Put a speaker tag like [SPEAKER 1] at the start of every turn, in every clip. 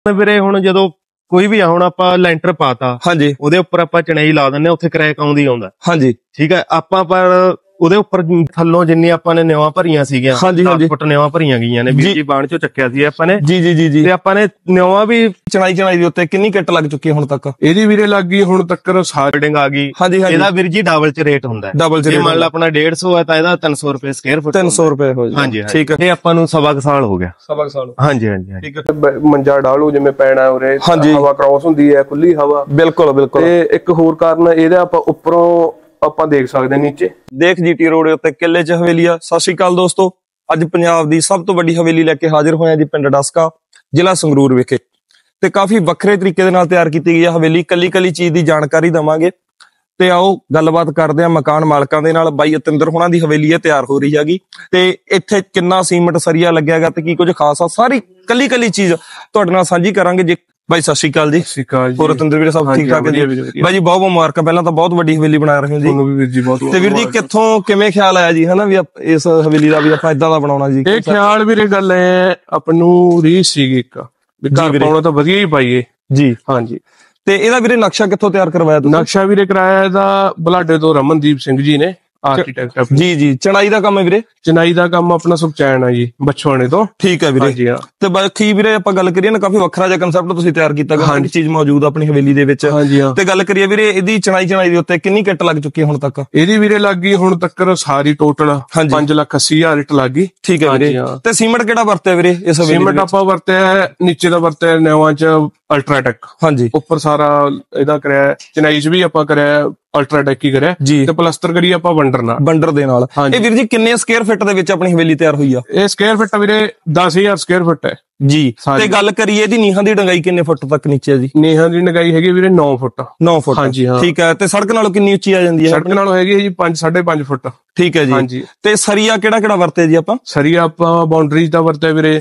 [SPEAKER 1] ਵੀਰੇ ਹੁਣ ਜਦੋਂ ਕੋਈ ਵੀ ਆ ਹੁਣ ਆਪਾਂ ਲੈਂਟਰ ਪਾਤਾ
[SPEAKER 2] ਹਾਂਜੀ
[SPEAKER 1] ਉਹਦੇ ਉੱਪਰ ਆਪਾਂ ਚਣਾਈ ਲਾ ਦਿੰਨੇ ਉੱਥੇ ਕਰੈਕ ਆਉਂਦੀ ਆਉਂਦਾ
[SPEAKER 2] ਹਾਂਜੀ
[SPEAKER 1] ਠੀਕ ਹੈ। ਆਪਾਂ ਪਰ ਉਹਦੇ ਉੱਪਰ ਥੱਲੋਂ ਜਿੰਨੀ ਆਪਾਂ ਨੇ ਨਿਵਾਂ ਭਰੀਆਂ ਸੀਗੀਆਂ 10 ਫੁੱਟ ਨਿਵਾਂ ਭਰੀਆਂ ਗਈਆਂ ਨੇ ਵੀਰ ਜੀ ਬਾਣ ਚੋਂ ਚੱਕਿਆ ਸੀ ਆਪਾਂ ਨੇ ਜੀ ਤੇ ਆਪਾਂ ਨੇ ਨਿਵਾਂ ਵੀ
[SPEAKER 2] ਚਣਾਈ ਦੇ ਉੱਤੇ ਕਿੰਨੀ ਕਿੱਟ ਲੱਗ ਚੁੱਕੀ ਹੈ ਹੁਣ ਤੱਕ?
[SPEAKER 1] ਇਹਦੀ ਵੀਰੇ ਲੱਗ ਗਈ ਹੁਣ ਤੱਕ ਸਾਰੀ ਬਿਲਡਿੰਗ ਆ ਗਈ। ਇਹਦਾ ਵੀਰ ਜੀ ਡਬਲ ਚ ਰੇਟ ਹੁੰਦਾ ਜੇ ਮੰਨ ਲਾ ਆਪਣਾ 150 ਹੈ ਤਾਂ ਇਹਦਾ 300 ਰੁਪਏ ਸਕੁਅਰ ਫੁੱਟ
[SPEAKER 2] 300 ਰੁਪਏ ਹੋ ਜਾਂਦਾ।
[SPEAKER 1] ਹਾਂਜੀ ਠੀਕ ਹੈ। ਇਹ ਆਪਾਂ ਨੂੰ ਸਵਾ ਸਾਲ ਹੋ ਗਿਆ।
[SPEAKER 2] ਸਵਾ ਸਾਲ
[SPEAKER 1] ਹਾਂਜੀ
[SPEAKER 2] ਠੀਕ ਹੈ।
[SPEAKER 1] ਮੰਜਾ ਡਾਲੂ ਜਿਵੇਂ ਪੈਣਾ ਉਰੇ ਹਵਾ ਕ੍ਰਾਸ ਹੁੰਦੀ ਹੈ ਖੁੱਲੀ ਹਵਾ
[SPEAKER 2] ਬਿਲਕੁਲ
[SPEAKER 1] ਤੇ ਇੱਕ ਹੋਰ ਕਾਰਨ ਇਹਦਾ ਆਪਾਂ ਉੱਪਰੋਂ ਆਪਾਂ ਦੇਖ ਸਕਦੇ ਨੀਚੇ
[SPEAKER 2] ਦੇਖ ਜੀਟੀ ਰੋਡ ਉੱਤੇ ਕਿੱਲੇ 'ਚ ਹਵੇਲੀ ਆ। ਸਤਿ ਸ਼੍ਰੀ ਅਕਾਲ ਦੋਸਤੋ, ਅੱਜ ਪੰਜਾਬ ਦੀ ਸਭ ਤੋਂ ਵੱਡੀ ਹਵੇਲੀ ਲੈ ਕੇ ਹਾਜ਼ਰ ਹੋਇਆ ਜੀ ਪਿੰਡ ਡਸਕਾ ਜ਼ਿਲ੍ਹਾ ਸੰਗਰੂਰ ਵਿਖੇ ਤੇ ਕਾਫੀ ਵੱਖਰੇ ਤਰੀਕੇ ਦੇ ਨਾਲ ਤਿਆਰ ਕੀਤੀ ਗਈ ਹੈ ਹਵੇਲੀ। ਕੱਲੀ ਚੀਜ਼ ਦੀ ਜਾਣਕਾਰੀ ਦਵਾਂਗੇ ਤੇ ਆਓ ਗੱਲਬਾਤ ਕਰਦੇ ਆ ਮਕਾਨ ਮਾਲਕਾਂ ਦੇ ਨਾਲ। ਬਾਈ ਅਤਿੰਦਰ ਹੋਣਾ ਦੀ ਹਵੇਲੀ ਹੈ ਤਿਆਰ ਹੋ ਰਹੀ ਹੈਗੀ ਤੇ ਇੱਥੇ ਕਿੰਨਾ ਸੀਮੈਂਟ ਸਰੀਆ ਲੱਗਿਆਗਾ ਤੇ ਕੀ ਕੁਝ ਖਾਸ ਆ ਸਾਰੀ ਕੱਲੀ ਚੀਜ਼ ਤੁਹਾਡੇ ਨਾਲ ਸਾਂਝੀ ਕਰਾਂਗੇ ਜੀ। ਬਾਈ ਸਤਿ ਸ਼੍ਰੀ ਅਕਾਲ ਜੀ।
[SPEAKER 1] ਸਤਿ ਸ਼੍ਰੀ ਅਕਾਲ ਜੀ।
[SPEAKER 2] ਹੋਰ ਅਤਿੰਦਰ ਵੀਰੇ ਸਭ ਠੀਕ ਠਾਕ ਜੀ? ਬਾਈ ਜੀ ਬਹੁਤ ਮੁਬਾਰਕਾਂ ਪਹਿਲਾਂ ਤਾਂ, ਬਹੁਤ ਵੱਡੀ ਹਵੇਲੀ ਬਣਾ ਰਹੇ ਹੋ ਜੀ।
[SPEAKER 1] ਤੁਹਾਨੂੰ ਵੀ ਵੀਰ ਜੀ ਬਹੁਤ।
[SPEAKER 2] ਤੇ ਵੀਰ ਜੀ ਕਿੱਥੋਂ ਕਿਵੇਂ ਖਿਆਲ ਆਇਆ ਜੀ ਹਨਾ ਵੀ ਇਸ ਹਵੇਲੀ ਦਾ ਵੀ ਆਪਾਂ ਇਦਾਂ ਦਾ ਬਣਾਉਣਾ ਜੀ?
[SPEAKER 1] ਇਹ ਖਿਆਲ ਵੀਰੇ ਗੱਲ ਹੈ ਆਪਾਂ ਨੂੰ ਰੀਸ ਸੀਗੀ ਇੱਕ ਵੀ ਘਰ ਪਾਉਣਾ ਤਾਂ ਵਧੀਆ ਹੀ ਪਾਈਏ ਜੀ। ਹਾਂਜੀ
[SPEAKER 2] ਤੇ ਇਹਦਾ ਵੀਰੇ ਨਕਸ਼ਾ ਕਿੱਥੋਂ ਤਿਆਰ ਕਰਵਾਇਆ ਤੁਸੀਂ?
[SPEAKER 1] ਨਕਸ਼ਾ ਵੀਰੇ ਕਰਾਇਆ ਇਹਦਾ ਬਲਾਡੇ ਤੋਂ ਰਮਨਦੀਪ ਸਿੰਘ ਜੀ ਨੇ ਆਰਕੀਟੈਕਟ।
[SPEAKER 2] ਜੀ ਚਣਾਈ ਦਾ ਕੰਮ ਹੈ ਵੀਰੇ?
[SPEAKER 1] ਚਣਾਈ ਦਾ ਕੰਮ ਆਪਣਾ ਸੁਖਚੈਨ ਆ ਜੀ ਬਛਵਾਣੇ ਤੋਂ।
[SPEAKER 2] ਠੀਕ ਹੈ ਵੀਰੇ ਜੀ। ਤੇ ਬਾਕੀ ਵੀਰੇ ਆਪਾਂ ਗੱਲ ਕਰੀਏ ਨਾ ਕਾਫੀ ਵੱਖਰਾ ਜਿਹਾ ਕੰਸੈਪਟ ਤੁਸੀਂ ਤਿਆਰ ਕੀਤਾ ਗਾ, ਹਰ ਚੀਜ਼ ਮੌਜੂਦ ਆਪਣੀ ਹਵੇਲੀ ਦੇ ਵਿੱਚ। ਤੇ ਗੱਲ ਕਰੀਏ ਵੀਰੇ ਇਹਦੀ ਚਣਾਈ ਦੇ ਉੱਤੇ ਕਿੰਨੀ ਕਿੱਟ ਲੱਗ ਚੁੱਕੀ ਹੈ ਹੁਣ ਤੱਕ?
[SPEAKER 1] ਇਹਦੀ ਵੀਰੇ ਲੱਗ ਗਈ ਹੁਣ ਤੱਕ ਸਾਰੀ ਟੋਟਲ 5,80,000 ਇੱਟ ਲੱਗ ਗਈ।
[SPEAKER 2] ਠੀਕ ਹੈ ਵੀਰੇ। ਤੇ ਸੀਮੈਂਟ ਕਿਹੜਾ ਵਰਤਿਆ ਵੀਰੇ ਇਸ ਹਵੇਲੀ?
[SPEAKER 1] ਸੀਮੈਂਟ ਆਪਾਂ ਵਰਤਿਆ ਨੀਚੇ ਦਾ ਵਰਤਿਆ ਨਵਾਂ ਚ ਅਲਟਰਾਟੈਕ।
[SPEAKER 2] ਹਾਂਜੀ
[SPEAKER 1] ਉੱਪਰ ਸਾਰਾ ਇਹਦਾ ਕਰਿਆ, ਚੇਨਈ ਚ ਵੀ ਆਪਾਂ ਕਰਿਆ ਅਲਟਰਾਟੈਕ ਹੀ ਕਰਿਆ ਤੇ ਪਲਸਤਰ ਕਰੀ ਆਪਾਂ ਬੰਡਰ ਦੇ ਨਾਲ। ਇਹ ਵੀਰ ਜੀ ਕਿੰਨੇ ਸਕੁਅਰ ਫੁੱਟ ਦੇ ਵਿੱਚ ਆਪਣੀ ਹਵੇਲੀ ਤਿਆਰ ਹੋਈ ਆ? ਇਹ ਸਕੁਅਰ ਫੁੱਟ ਵੀਰੇ 10,000 ਸਕੁਅਰ ਫੁੱਟ ਹੈ ਜੀ। ਤੇ ਗੱਲ ਕਰੀਏ ਇਹਦੀ ਨੀਹਾਂ ਦੀ ਡੰਗਾਈ ਕਿੰਨੇ ਫੁੱਟ ਤੱਕ ਨੀਚੇ ਜੀ? ਨੀਹਾਂ ਦੀ ਡੰਗਾਈ ਹੈਗੀ ਵੀਰੇ 9 ਫੁੱਟ। 9 ਫੁੱਟ ਹਾਂਜੀ ਹਾਂ ਠੀਕ ਹੈ। ਤੇ ਸੜਕ ਨਾਲੋਂ ਕਿੰਨੀ ਉੱਚੀ ਆ ਜਾਂਦੀ ਹੈ? ਸੜਕ ਨਾਲੋਂ ਹੈਗੀ ਜੀ 5.5 ਫੁੱਟ। ਠੀਕ ਹੈ ਜੀ। ਹਾਂਜੀ ਤੇ ਸਰੀਆ ਕਿਹੜਾ ਵਰਤਿਆ ਜੀ ਆਪਾਂ? ਸਰੀਆ ਆਪਾਂ ਬਾਉਂਡਰੀਜ਼ ਦਾ ਵਰਤਿਆ ਵੀਰੇ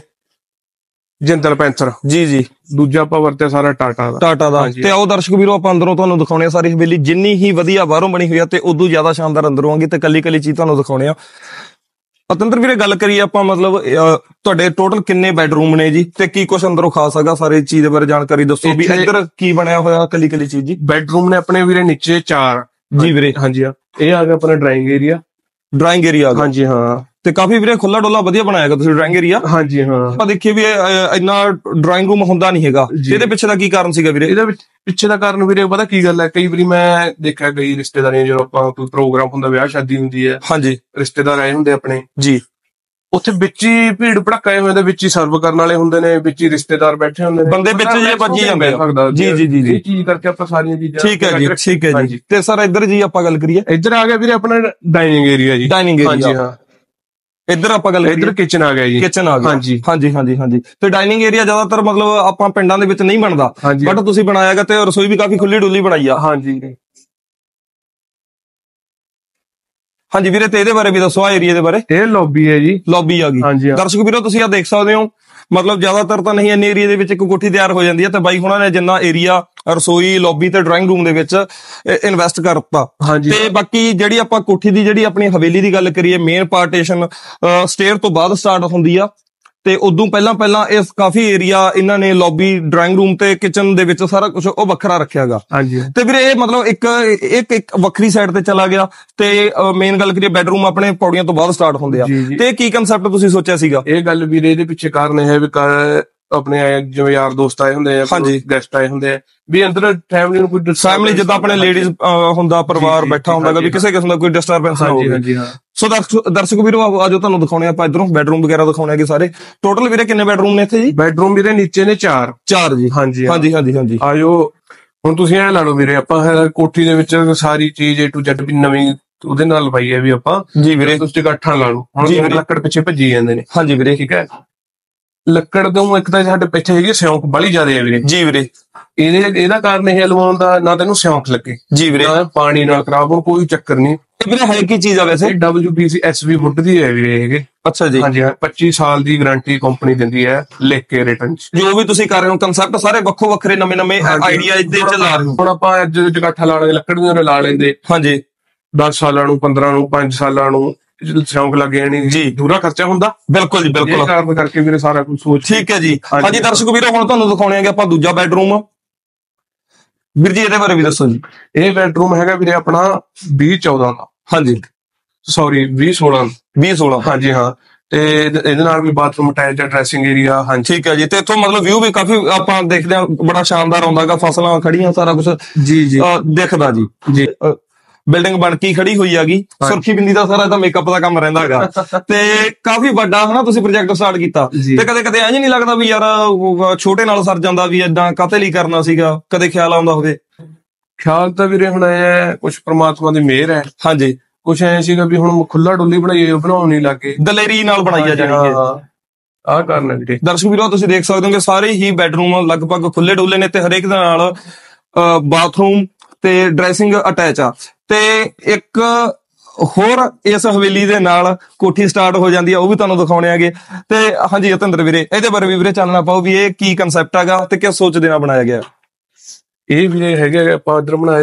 [SPEAKER 1] ਜਿੰਦਲ ਪੈਂਥਰ ਜੀ। ਦੂਜਾ ਆਪਾਂ ਵਰਤਿਆ ਸਾਰਾ ਟਾਟਾ ਦਾ। ਤੇ ਆਓ ਦਰਸ਼ਕ ਵੀਰੋ ਆਪਾਂ ਅੰਦਰੋਂ ਤੁਹਾਨੂੰ ਦਿਖਾਉਣੇ ਆ ਸਾਰੀ ਹਵੇਲੀ, ਜਿੰਨੀ ਹੀ ਵਧੀਆ ਬਾਹਰੋਂ ਬਣੀ ਹੋਈ ਆ ਤੇ ਉਦੋਂ ਜ਼ਿਆਦਾ ਸ਼ਾਨਦਾਰ ਅੰਦਰੋਂ ਆਂਗੀ ਤੇ ਕੱਲੀ ਚੀਜ਼ ਤੁਹਾਨੂੰ ਦਿਖਾਉਣੇ ਆ। ਅਤਿੰਦਰ ਵੀਰੇ ਗੱਲ ਕਰੀਏ ਆਪਾਂ ਮਤਲਬ ਤੁਹਾਡੇ ਟੋਟਲ ਕਿੰਨੇ ਬੈਡਰੂਮ ਨੇ ਜੀ ਤੇ ਕੀ ਕੁਛ ਅੰਦਰੋਂ ਖਾਸ ਹੈਗਾ? ਸਾਰੇ ਚੀਜ਼ ਦੇ ਬਾਰੇ ਜਾਣਕਾਰੀ ਦੱਸੋ ਵੀ ਇੱਧਰ ਕੀ ਬਣਿਆ ਹੋਇਆ ਕੱਲੀ ਚੀਜ਼ ਜੀ। ਬੈਡਰੂਮ ਨੇ ਆਪਣੇ ਵੀਰੇ ਨੀਚੇ 4 ਜੀ ਵੀਰੇ। ਹਾਂਜੀ ਇਹ ਆ ਗਿਆ ਆਪਣਾ ਡਰਾਇੰਗ ਏਰੀਆ ਆ ਗਿਆ। ਹਾਂਜੀ ਹਾਂ ਤੇ ਕਾਫੀ ਵੀਰੇ ਖੁੱਲਾ ਡੋਲਾ ਵਧੀਆ ਬਣਾਇਆਗਾ ਤੁਸੀਂ ਡਰਾਇੰਗ ਏਰੀਆ। ਹਾਂਜੀ ਹਾਂ ਆਪਾਂ ਦੇਖੀਏ ਵੀ ਇੰਨਾ ਡਰਾਇੰਗ ਰੂਮ ਹੁੰਦਾ ਨਹੀਂ ਹੈਗਾ। ਇਹਦੇ ਪਿੱਛੇ ਦਾ ਕੀ ਕਾਰਨ ਸੀਗਾ ਵੀਰੇ? ਇਹਦੇ ਪਿੱਛੇ ਦਾ ਕਾਰਨ ਵੀਰੇ ਪਤਾ ਕੀ ਗੱਲ ਹੈ, ਕਈ ਵਾਰੀ ਮੈਂ ਦੇਖਿਆ ਕਈ ਰਿਸ਼ਤੇਦਾਰੀਆਂ ਜਦੋਂ ਆਪਾਂ ਕੋਈ ਪ੍ਰੋਗਰਾਮ ਹੁੰਦਾ ਵਿਆਹ ਸ਼ਾਦੀ ਹੁੰਦੀ ਹੈ ਹਾਂਜੀ ਰਿਸ਼ਤੇਦਾਰ ਆਏ ਹੁੰਦੇ ਆਪਣੇ ਜੀ, ਉੱਥੇ ਵਿੱਚ ਹੀ ਭੀੜ ਭੜਕਾਏ ਹੋਏ ਹੁੰਦੇ, ਵਿੱਚ ਹੀ ਸਰਵ ਕਰਨ ਵਾਲੇ ਹੁੰਦੇ ਨੇ, ਵਿੱਚ ਹੀ ਰਿਸ਼ਤੇਦਾਰ ਬੈਠੇ ਹੁੰਦੇ ਨੇ, ਬੰਦੇ ਵਿੱਚ ਜੇ ਵੱਜੀ ਜਾਂਦੇ ਆ ਜੀ। ਇਹ ਚੀਜ਼ ਕਰਕੇ ਆਪਾਂ ਸਾਰੀਆਂ ਚੀਜ਼ਾਂ ਠੀਕ ਹੈ ਜੀ। ਤੇ ਸਰ ਇੱਧਰ ਜੀ ਆਪਾਂ ਗੱਲ ਕਰੀਏ, ਇੱਧਰ ਆ ਗਿਆ ਵੀਰੇ ਆਪਣਾ ਡਾਈਨਿੰਗ ਏਰੀਆ ਜੀ। ਹਾਂਜੀ ਹਾਂ ਇੱਧਰ ਆਪਾਂ ਗੱਲ ਇੱਧਰ ਕਿਚਨ ਆ ਗਿਆ ਜੀ। ਕਿਚਨ ਆ ਗਿਆ ਹਾਂਜੀ। ਤੇ ਡਾਈਨਿੰਗ ਏਰੀਆ ਜ਼ਿਆਦਾਤਰ ਮਤਲਬ ਆਪਾਂ ਪਿੰਡਾਂ ਦੇ ਵਿੱਚ ਨਹੀਂ ਬਣਦਾ ਬਟ ਤੁਸੀਂ ਬਣਾਇਆਗਾ ਤੇ ਰਸੋਈ ਵੀ ਕਾਫੀ ਖੁੱਲੀ ਡੁੱਲੀ ਬਣਾਈ ਆ। ਹਾਂਜੀ ਵੀਰੇ ਤੇ ਇਹਦੇ ਬਾਰੇ ਵੀ ਦੱਸੋ ਆ ਏਰੀਆ ਦੇ ਬਾਰੇ। ਇਹ ਲੌਬੀ ਹੈ ਜੀ। ਲੌਬੀ ਆ ਗਈ ਦਰਸ਼ਕ ਵੀਰੋ ਤੁਸੀਂ ਆ ਦੇਖ ਸਕਦੇ ਹੋ। ਮਤਲਬ ਜ਼ਿਆਦਾਤਰ ਤਾਂ ਨਹੀਂ ਇੰਨੇ ਏਰੀਆ ਦੇ ਵਿੱਚ ਇੱਕ ਕੋਠੀ ਤਿਆਰ ਹੋ ਜਾਂਦੀ ਹੈ ਤੇ ਬਾਈ ਹੁਣਾਂ ਨੇ ਜਿੰਨਾ ਏਰੀਆ ਰਸੋਈ ਲੌਬੀ ਤੇ ਡਰਾਇੰਗ ਰੂਮ ਦੇ ਵਿੱਚ ਇਨਵੈਸਟ ਕਰਤਾ। ਤੇ ਬਾਕੀ ਜਿਹੜੀ ਆਪਾਂ ਕੋਠੀ ਦੀ ਜਿਹੜੀ ਆਪਣੀ ਹਵੇਲੀ ਦੀ ਗੱਲ ਕਰੀਏ, ਮੇਨ ਪਾਰਟੀਸ਼ਨ ਸਟੇਅਰ ਤੋਂ ਬਾਅਦ ਸਟਾਰਟ ਹੁੰਦੀ ਆ ਤੇ ਉਦੋਂ ਪਹਿਲਾਂ ਇਸ ਕਾਫੀ ਏਰੀਆ ਇਹਨਾਂ ਨੇ ਲੌਬੀ ਡਰਾਇੰਗ ਰੂਮ ਤੇ ਕਿਚਨ ਦੇ ਵਿੱਚ ਸਾਰਾ ਕੁਝ ਉਹ ਵੱਖਰਾ ਰੱਖਿਆਗਾ। ਤੇ ਵੀਰੇ ਇਹ ਮਤਲਬ ਇੱਕ ਵੱਖਰੀ ਸਾਈਡ ਤੇ ਚਲਾ ਗਿਆ ਤੇ ਮੇਨ ਗੱਲ ਕਰੀਏ ਬੈਡਰੂਮ ਆਪਣੇ ਪੌੜੀਆਂ ਤੋਂ ਬਾਅਦ ਸਟਾਰਟ ਹੁੰਦੇ ਆ। ਤੇ ਕੀ ਕੰਸੈਪਟ ਤੁਸੀਂ ਸੋਚਿਆ ਸੀਗਾ? ਇਹ ਗੱਲ ਵੀਰੇ ਇਹਦੇ ਪਿੱਛੇ ਕਾਰਨ ਇਹ ਹੈ ਵੀ ਆਪਣੇ ਜਿਵੇਂ ਯਾਰ ਦੋਸਤ ਆਏ ਹੁੰਦੇ ਆ, ਗੈਸਟ ਆਏ ਹੁੰਦੇ ਆ ਵੀ ਅੰਦਰ ਫੈਮਿਲੀ ਨੂੰ ਕੋਈ ਫੈਮਿਲੀ ਜਿੱਦਾਂ ਆਪਣੇ ਲੇਡੀਜ਼ ਹੁੰਦਾ ਪਰਿਵਾਰ ਬੈਠਾ ਹੁੰਦਾ ਵੀ ਕਿਸੇ ਕਿਸਮ ਦਾ ਕੋਈ ਡਿਸਟਰਬੈਂਸ ਨਾ ਹੋਵੇ। ਸੋ ਦਰਸ਼ਕ ਵੀਰੋ ਆਜੋ ਤੁਹਾਨੂੰ ਦਿਖਾਉਣੇ ਆਪਾਂ ਇੱਧਰੋਂ ਬੈਡਰੂਮ ਵਗੈਰਾ ਦਿਖਾਉਣੇ ਸਾਰੇ। ਟੋਟਲ ਵੀਰੇ ਕਿੰਨੇ ਬੈਡਰੂਮ ਨੇ ਇੱਥੇ ਜੀ? ਬੈਡਰੂਮ ਵੀਰੇ ਨੀਚੇ ਨੇ 4 ਜੀ। ਹਾਂਜੀ ਆਜੋ ਹੁਣ ਤੁਸੀਂ ਐ ਲਾ ਲਓ ਵੀਰੇ ਆਪਾਂ ਕੋਠੀ ਦੇ ਵਿੱਚ ਸਾਰੀ ਚੀਜ਼ A to Z ਵੀ ਨਵੀਂ ਉਹਦੇ ਨਾਲ ਲਵਾਈ ਹੈ ਵੀ ਆਪਾਂ ਜੀ ਵੀਰੇ। ਤੁਸੀਂ ਇਕੱਠਾ ਲਾ ਲਓ ਹੁਣ ਲੱਕੜ ਪਿੱਛੇ ਭੱਜੀ ਜਾਂਦੇ ਨੇ। ਹਾਂਜੀ ਵੀਰੇ ਠੀਕ ਹੈ। ਲੱਕੜ ਤੋਂ ਇੱਕ ਤਾਂ ਸਾਡੇ ਪਿੱਛੇ ਹੈਗੀ ਸਿਉਂਕ ਬੜੀ ਜ਼ਿਆਦਾ ਹੈ ਵੀਰੇ ਜੀ ਵੀਰੇ। ਇਹਦਾ ਕਾਰਨ ਇਹ ਲਵਾਉਣ ਦਾ ਨਾ ਤੈਨੂੰ ਸਿਉਂਕ ਲੱਗੇ ਜੀ ਵੀਰੇ, ਨਾ ਪਾਣੀ ਨਾਲ ਖਰਾਬ ਹੋ, ਕੋਈ ਚੱਕਰ ਨਹੀਂ। ਵੀਰੇ ਹੈ ਕੀ ਚੀਜ਼ ਆ ਵੈਸੇ? WBC SV ਵੁੱਡ ਦੀ ਹੈ ਵੀਰੇ ਇਹ। ਅੱਛਾ ਜੀ। ਹਾਂਜੀ 25 ਸਾਲ ਦੀ ਗਾਰੰਟੀ ਕੰਪਨੀ ਦਿੰਦੀ ਹੈ ਲਿਖ ਕੇ ਰਿਟਰਨ ਚ। ਜੋ ਵੀ ਤੁਸੀਂ ਕਰ ਰਹੇ ਹੋ ਕੰਸੈਪਟ ਸਾਰੇ ਵੱਖੋ ਵੱਖਰੇ ਨਵੇਂ ਆਈਡੀਆ ਇਹਦੇ ਚ ਲਾ ਰਹੇ ਹੋ। ਹੁਣ ਆਪਾਂ ਅੱਜ ਇਕੱਠਾ ਲਾ ਲੈਂਦੇ ਲੱਕੜ ਦੀਆਂ ਲਾ ਲੈਂਦੇ ਹਾਂਜੀ 10 ਸਾਲਾਂ ਨੂੰ 15 ਨੂੰ 5 ਸਾਲਾਂ ਨੂੰ ਸ਼ੌਂਕ ਲੱਗ ਜਾਣੀ ਜੀ, ਦੂਰਾ ਖਰਚਾ ਹੁੰਦਾ।
[SPEAKER 2] ਬਿਲਕੁਲ ਜੀ ਬਿਲਕੁਲ,
[SPEAKER 1] ਇਹ ਕਾਰਨ ਕਰਕੇ ਵੀਰੇ ਸਾਰਾ ਕੁਝ ਸੋਚ।
[SPEAKER 2] ਠੀਕ ਹੈ ਜੀ। ਹਾਂਜੀ ਦਰਸ਼ਕ ਵੀਰੋ, ਹੁਣ ਤੁਹਾਨੂੰ ਦਿਖਾਉਣੇ ਆਗੇ ਆਪਾਂ ਦੂਜਾ ਬੈਡਰੂਮ। ਵੀਰ ਜੀ ਇਹਦੇ ਬਾਰੇ ਵੀ ਦੱਸੋ ਜੀ।
[SPEAKER 1] ਇਹ ਬੈਡਰੂਮ ਹੈਗਾ ਵੀਰੇ ਆਪਣਾ 2014 ਦਾ।
[SPEAKER 2] ਹਾਂਜੀ
[SPEAKER 1] ਸੌਰੀ 2016। ਹਾਂਜੀ ਹਾਂ, ਤੇ ਇਹਦੇ ਨਾਲ ਵੀ ਬਾਥਰੂਮ ਅਟੈਚ, ਡਰੈਸਿੰਗ ਏਰੀਆ। ਹਾਂਜੀ
[SPEAKER 2] ਠੀਕ ਹੈ ਜੀ। ਤੇ ਇੱਥੋਂ ਮਤਲਬ ਵਿਊ ਵੀ ਕਾਫੀ ਆਪਾਂ ਦੇਖਦੇ ਹਾਂ, ਬੜਾ ਸ਼ਾਨਦਾਰ ਆਉਂਦਾਗਾ, ਫਸਲਾਂ ਖੜੀਆਂ, ਸਾਰਾ ਕੁਝ
[SPEAKER 1] ਜੀ ਜੀ
[SPEAKER 2] ਦਿਖਦਾ ਜੀ। ਜੀ ਬਿਲਡਿੰਗ ਬਣ ਕੇ ਖੜੀ ਹੋਈ ਹੈਗੀ, ਸੁਰਖੀ ਬਿੰਦੀ ਦਾ ਸਾਰਾ ਇਹਦਾ ਮੇਕਅਪ ਦਾ ਕੰਮ ਰਹਿੰਦਾ ਹੈਗਾ, ਤੇ ਕਾਫੀ ਵੱਡਾ ਹਨਾ ਤੁਸੀਂ ਪ੍ਰੋਜੈਕਟ ਸਟਾਰਟ ਕੀਤਾ। ਤੇ ਕਦੇ ਕਦੇ ਇੰਜ ਨਹੀਂ ਲੱਗਦਾ ਵੀ ਯਾਰ ਛੋਟੇ ਨਾਲ ਸਰ ਜਾਂਦਾ, ਵੀ ਏਦਾਂ ਕਾਤੇ ਲਈ ਕਰਨਾ ਸੀਗਾ, ਕਦੇ ਖਿਆਲ ਆਉਂਦਾ ਹੋਵੇ?
[SPEAKER 1] ਖਿਆਲ ਤਾਂ ਵੀਰੇ ਹੁਣ ਇਹ ਕੁਝ ਪ੍ਰਮਾਤਮਾ ਦੀ ਮਿਹਰ ਹੈ।
[SPEAKER 2] ਹਾਂਜੀ,
[SPEAKER 1] ਕੁਛ ਐ ਸੀਗਾ ਵੀ ਹੁਣ ਖੁੱਲਾ ਡੁੱਲੀ ਬਣਾਈਏ, ਬਣਾਉਣ ਨਹੀਂ ਲੱਗੇ,
[SPEAKER 2] ਦਲੇਰੀ ਨਾਲ ਬਣਾਈ ਜਾਣੀ ਹੈ।
[SPEAKER 1] ਆਹ ਕਾਰਨ ਹੈ ਵੀਰੇ।
[SPEAKER 2] ਦਰਸ਼ਕ ਵੀਰੋ ਤੁਸੀਂ ਦੇਖ ਸਕਦੇ ਹੋ ਕਿ ਸਾਰੇ ਹੀ ਬੈਡਰੂਮ ਲਗਭਗ ਖੁੱਲੇ ਡੁੱਲੇ ਨੇ, ਤੇ ਹਰੇਕ ਦੇ ਨਾਲ ਬਾਥਰੂਮ ਤੇ ਡਰੈਸਿੰਗ ਅਟੈਚ ਆ। ਤੇ ਇੱਕ ਹੋਰ ਇਸ ਹਵੇਲੀ ਦੇ ਨਾਲ ਕੋਠੀ ਸਟਾਰਟ ਹੋ ਜਾਂਦੀ ਆ, ਉਹ ਵੀ ਤੁਹਾਨੂੰ ਦਿਖਾਉਣੇ ਆਗੇ। ਤੇ ਹਾਂਜੀ ਜਤਿੰਦਰ ਵੀਰੇ, ਇਹਦੇ ਬਾਰੇ ਵੀ ਵੀਰੇ ਚਾਨਣਾ ਪਾਓ ਵੀ ਇਹ ਕੀ ਕੰਸੈਪਟ ਹੈਗਾ ਤੇ ਕਿਸ ਸੋਚ ਦੇ ਨਾਲ ਬਣਾਇਆ ਗਿਆ?
[SPEAKER 1] ਇਹ ਵੀਰੇ ਹੈਗੇ ਆਪਾਂ ਇੱਧਰ ਬਣਾਏ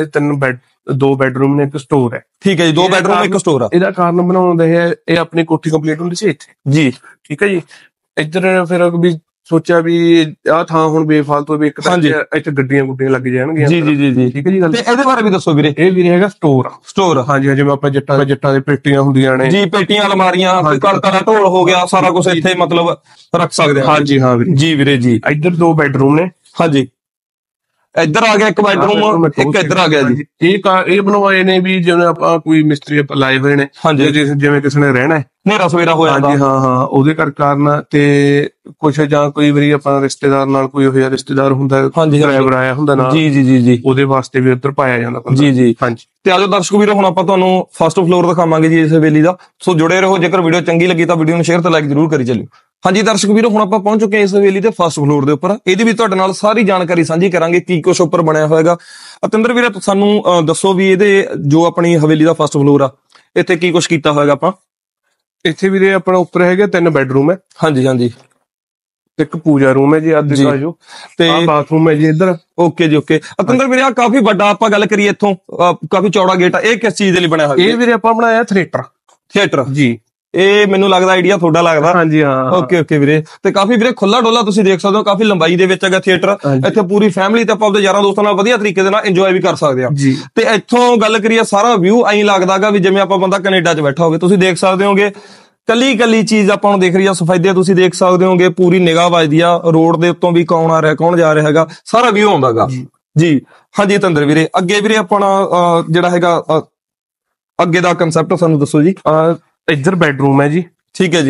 [SPEAKER 1] 2 ਬੈਡਰੂਮ ਨੇ, ਇੱਕ ਸਟੋਰ ਹੈ। ਠੀਕ
[SPEAKER 2] ਹੈ ਜੀ, 2 ਬੈਡਰੂਮ ਇੱਕ ਸਟੋਰ ਆ।
[SPEAKER 1] ਇਹਦਾ ਕਾਰਨ ਬਣਾਉਣ ਦਾ ਇਹ ਆਪਣੀ ਕੋਠੀ ਕੰਪਲੀਟ ਹੁੰਦੀ ਸੀ ਇੱਥੇ ਜੀ। ਠੀਕ ਹੈ ਜੀ। ਇੱਧਰ ਫਿਰ ਵੀ ਸੋਚਿਆ ਵੀ ਆਹ ਥਾਂ ਹੁਣ ਬੇਫਾਲਤੂ ਵੀ ਇੱਕ ਤਾਂ ਇੱਥੇ ਗੱਡੀਆਂ ਗੁੱਡੀਆਂ ਲੱਗ ਜਾਣਗੀਆਂ। ਜੀ ਜੀ ਜੀ ਠੀਕ ਹੈ ਜੀ ਗੱਲ। ਤੇ
[SPEAKER 2] ਇਹਦੇ ਬਾਰੇ ਵੀ ਦੱਸੋ ਵੀਰੇ।
[SPEAKER 1] ਇਹ ਵੀਰੇ ਹੈਗਾ ਸਟੋਰ। ਹਾਂਜੀ, ਜਿਵੇਂ ਆਪਾਂ ਜੱਟਾਂ ਦੇ ਪੇਟੀਆਂ ਹੁੰਦੀਆਂ ਨੇ
[SPEAKER 2] ਜੀ, ਪੇਟੀਆਂ, ਅਲਮਾਰੀਆਂ, ਕਣਕਾਂ ਦਾ ਢੋਲ ਹੋ ਗਿਆ, ਸਾਰਾ ਕੁਝ ਇੱਥੇ ਮਤਲਬ ਰੱਖ ਸਕਦੇ ਹਾਂ।
[SPEAKER 1] ਹਾਂਜੀ ਹਾਂ ਵੀਰੇ ਜੀ। ਵੀਰੇ ਜੀ ਇੱਧਰ 2 ਬੈਡਰੂਮ ਨੇ। ਹਾਂਜੀ,
[SPEAKER 2] ਇੱਧਰ ਆ ਗਿਆ ਇੱਕ ਬੈਡਰੂਮ, ਇੱਕ ਇੱਧਰ ਆ ਗਿਆ ਜੀ।
[SPEAKER 1] ਇਹ ਬਣਵਾਏ ਨੇ ਵੀ ਜਿਵੇਂ ਆਪਾਂ ਕੋਈ ਮਿਸਤਰੀ ਲਾਏ ਹੋਏ ਨੇ, ਜਿਵੇਂ ਕਿਸੇ ਨੇ ਰਹਿਣਾ
[SPEAKER 2] ਹਨੇਰਾ ਸਵੇਰਾ ਹੋ ਜਾਂਦਾ।
[SPEAKER 1] ਹਾਂਜੀ ਹਾਂ, ਉਹਦੇ ਕਾਰਨ ਤੇ ਕੁਛ ਜਾਂ ਕੋਈ ਵਾਰੀ ਆਪਾਂ ਰਿਸ਼ਤੇਦਾਰ ਨਾਲ ਕੋਈ ਹੋਇਆ ਰਿਸ਼ਤੇਦਾਰ ਹੁੰਦਾ, ਡਰਾਈਵਰ ਆਇਆ ਹੁੰਦਾ ਨਾਲ, ਜੀ ਜੀ ਜੀ ਜੀ, ਉਹਦੇ ਵਾਸਤੇ ਵੀ ਉੱਧਰ ਪਾਇਆ ਜਾਂਦਾ। ਜੀ ਜੀ ਹਾਂਜੀ। ਤੇ ਆਜੋ ਦਰਸ਼ਕ ਵੀਰੋ, ਹੁਣ ਆਪਾਂ ਤੁਹਾਨੂੰ ਫਸਟ ਫਲੋਰ ਦਿਖਾਵਾਂਗੇ ਜੀ ਇਸ ਹਵੇਲੀ ਦਾ, ਸੋ ਜੁੜੇ ਰਹੋ। ਜੇਕਰ ਵੀਡੀਓ ਚੰਗੀ ਲੱਗੀ ਤਾਂ ਵੀਡੀਓ ਨੂੰ ਸ਼ੇਅਰ ਤੇ ਲਾਈਕ ਜ਼ਰੂਰ ਕਰੀ ਚੱਲਿਓ। ਹਾਂਜੀ ਦਰਸ਼ਕ ਵੀਰੋ, ਹੁਣ ਆਪਾਂ ਪਹੁੰਚ ਚੁੱਕੇ ਹਾਂ ਇਸ ਹਵੇਲੀ ਦੇ ਫਸਟ ਫਲੋਰ ਦੇ ਉੱਪਰ। ਇਹਦੀ ਵੀ ਤੁਹਾਡੇ ਨਾਲ ਸਾਰੀ ਜਾਣਕਾਰੀ ਸਾਂਝੀ ਕਰਾਂਗੇ, ਕੀ ਕੁਛ ਉੱਪਰ ਬਣਿਆ ਹੋਏਗਾ। ਅਤਿੰਦਰ ਵੀਰੇ ਸਾਨੂੰ ਦੱਸੋ ਵੀ ਇਹਦੇ ਜੋ ਆਪਣੀ ਹਵੇਲੀ ਦਾ ਫਸਟ ਫਲੋਰ ਆ, ਇੱਥੇ ਕੀ ਕੁਛ ਕੀਤਾ ਹੋਏਗਾ ਆਪਾਂ? ਇੱਥੇ ਵੀਰੇ ਆਪਣਾ ਉੱਪਰ ਹੈਗਾ 3 ਬੈਡਰੂਮ ਹੈ। ਹਾਂਜੀ ਹਾਂਜੀ, ਇੱਕ ਪੂਜਾ ਰੂਮ ਹੈ ਜੀ, ਤੇ ਬਾਥਰੂਮ ਹੈ ਜੀ ਇੱਧਰ। ਓਕੇ ਜੀ ਓਕੇ। ਅਤਿੰਦਰ ਵੀਰੇ, ਕਾਫੀ ਵੱਡਾ ਆਪਾਂ ਗੱਲ ਕਰੀਏ, ਇੱਥੋਂ ਕਾਫੀ ਚੌੜਾ ਗੇਟ ਆ, ਇਹ ਕਿਸ ਚੀਜ਼ ਦੇ ਲਈ ਬਣਿਆ ਹੋਇਆ? ਇਹ ਵੀਰੇ ਆਪਾਂ ਬਣਾਇਆ ਥੀਏਟਰ ਜੀ। ਇਹ ਮੈਨੂੰ ਲੱਗਦਾ ਆਈਡੀਆ ਤੁਹਾਡਾ ਲੱਗਦਾ। ਹਾਂਜੀ ਹਾਂ। ਓਕੇ ਓਕੇ ਵੀਰੇ। ਤੇ ਕਾਫੀ ਵੀਰੇ ਖੁੱਲਾ ਡੋਲਾ ਤੁਸੀਂ ਦੇਖ ਸਕਦੇ ਹੋ, ਕਾਫੀ ਲੰਬਾਈ ਦੇ ਵਿੱਚ ਹੈਗਾ ਥੀਏਟਰ। ਇੱਥੇ ਪੂਰੀ ਫੈਮਿਲੀ ਤੇ ਆਪਾਂ ਆਪਦੇ ਯਾਰਾਂ ਦੋਸਤਾਂ ਨਾਲ ਵਧੀਆ ਤਰੀਕੇ ਦੇ ਨਾਲ ਇੰਜੋਏ ਵੀ ਕਰ ਸਕਦੇ ਹਾਂ। ਤੇ ਇੱਥੋਂ ਗੱਲ ਕਰੀਏ, ਸਾਰਾ ਵਿਊ ਐਂ ਲੱਗਦਾਗਾ ਵੀ ਜਿਵੇਂ ਆਪਾਂ ਬੰਦਾ ਕੈਨੇਡਾ 'ਚ ਬੈਠਾ ਹੋਵੇ। ਤੁਸੀਂ ਦੇਖ ਸਕਦੇ ਹੋਗੇ ਕੱਲੀ ਚੀਜ਼ ਆਪਾਂ ਨੂੰ ਦੇਖ ਰਹੀ ਆ, ਸਫੈਦੇ ਤੁਸੀਂ ਦੇਖ ਸਕਦੇ ਹੋਗੇ, ਪੂਰੀ ਨਿਗਾਹ ਵੱਜਦੀ ਆ ਰੋਡ ਦੇ ਉੱਤੋਂ ਵੀ, ਕੌਣ ਆ ਰਿਹਾ ਕੌਣ ਜਾ ਰਿਹਾ ਹੈਗਾ, ਸਾਰਾ ਵਿਊ ਆਉਂਦਾਗਾ ਜੀ। ਹਾਂਜੀ ਤੰਦਰ ਵੀਰੇ, ਅੱਗੇ ਵੀਰੇ ਆਪਣਾ ਜਿਹੜਾ ਹੈਗਾ ਅੱਗੇ ਦਾ ਕੰਸੈਪਟ ਸਾਨੂੰ ਦੱਸੋ ਜੀ। ਇੱਧਰ ਬੈਡਰੂਮ ਹੈ ਜੀ। ਠੀਕ ਹੈ ਜੀ।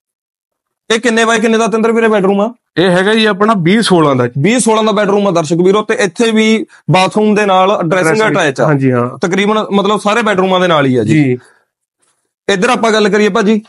[SPEAKER 1] ਇਹ ਕਿੰਨੇ ਬਾਈ ਕਿੰਨੇ ਦਾ ਤੰਦਰ ਵੀਰੇ ਬੈਡਰੂਮ ਆ? ਇਹ ਹੈਗਾ ਜੀ ਆਪਣਾ 2016 ਦਾ। 2016 ਦਾ ਬੈਡਰੂਮ ਆ ਦਰਸ਼ਕ ਵੀਰੋ। ਤੇ ਇੱਥੇ ਵੀ ਬਾਥਰੂਮ ਦੇ ਨਾਲ ਡਰੈਸਿੰਗ ਅਟੈਚ ਆ। ਹਾਂਜੀ ਹਾਂ, ਤਕਰੀਬਨ ਮਤਲਬ ਸਾਰੇ ਬੈਡਰੂਮਾਂ ਦੇ ਨਾਲ ਹੀ ਆ ਜੀ। ਇੱਧਰ ਆਪਾਂ ਗੱਲ ਕਰੀਏ ਭਾਜੀ,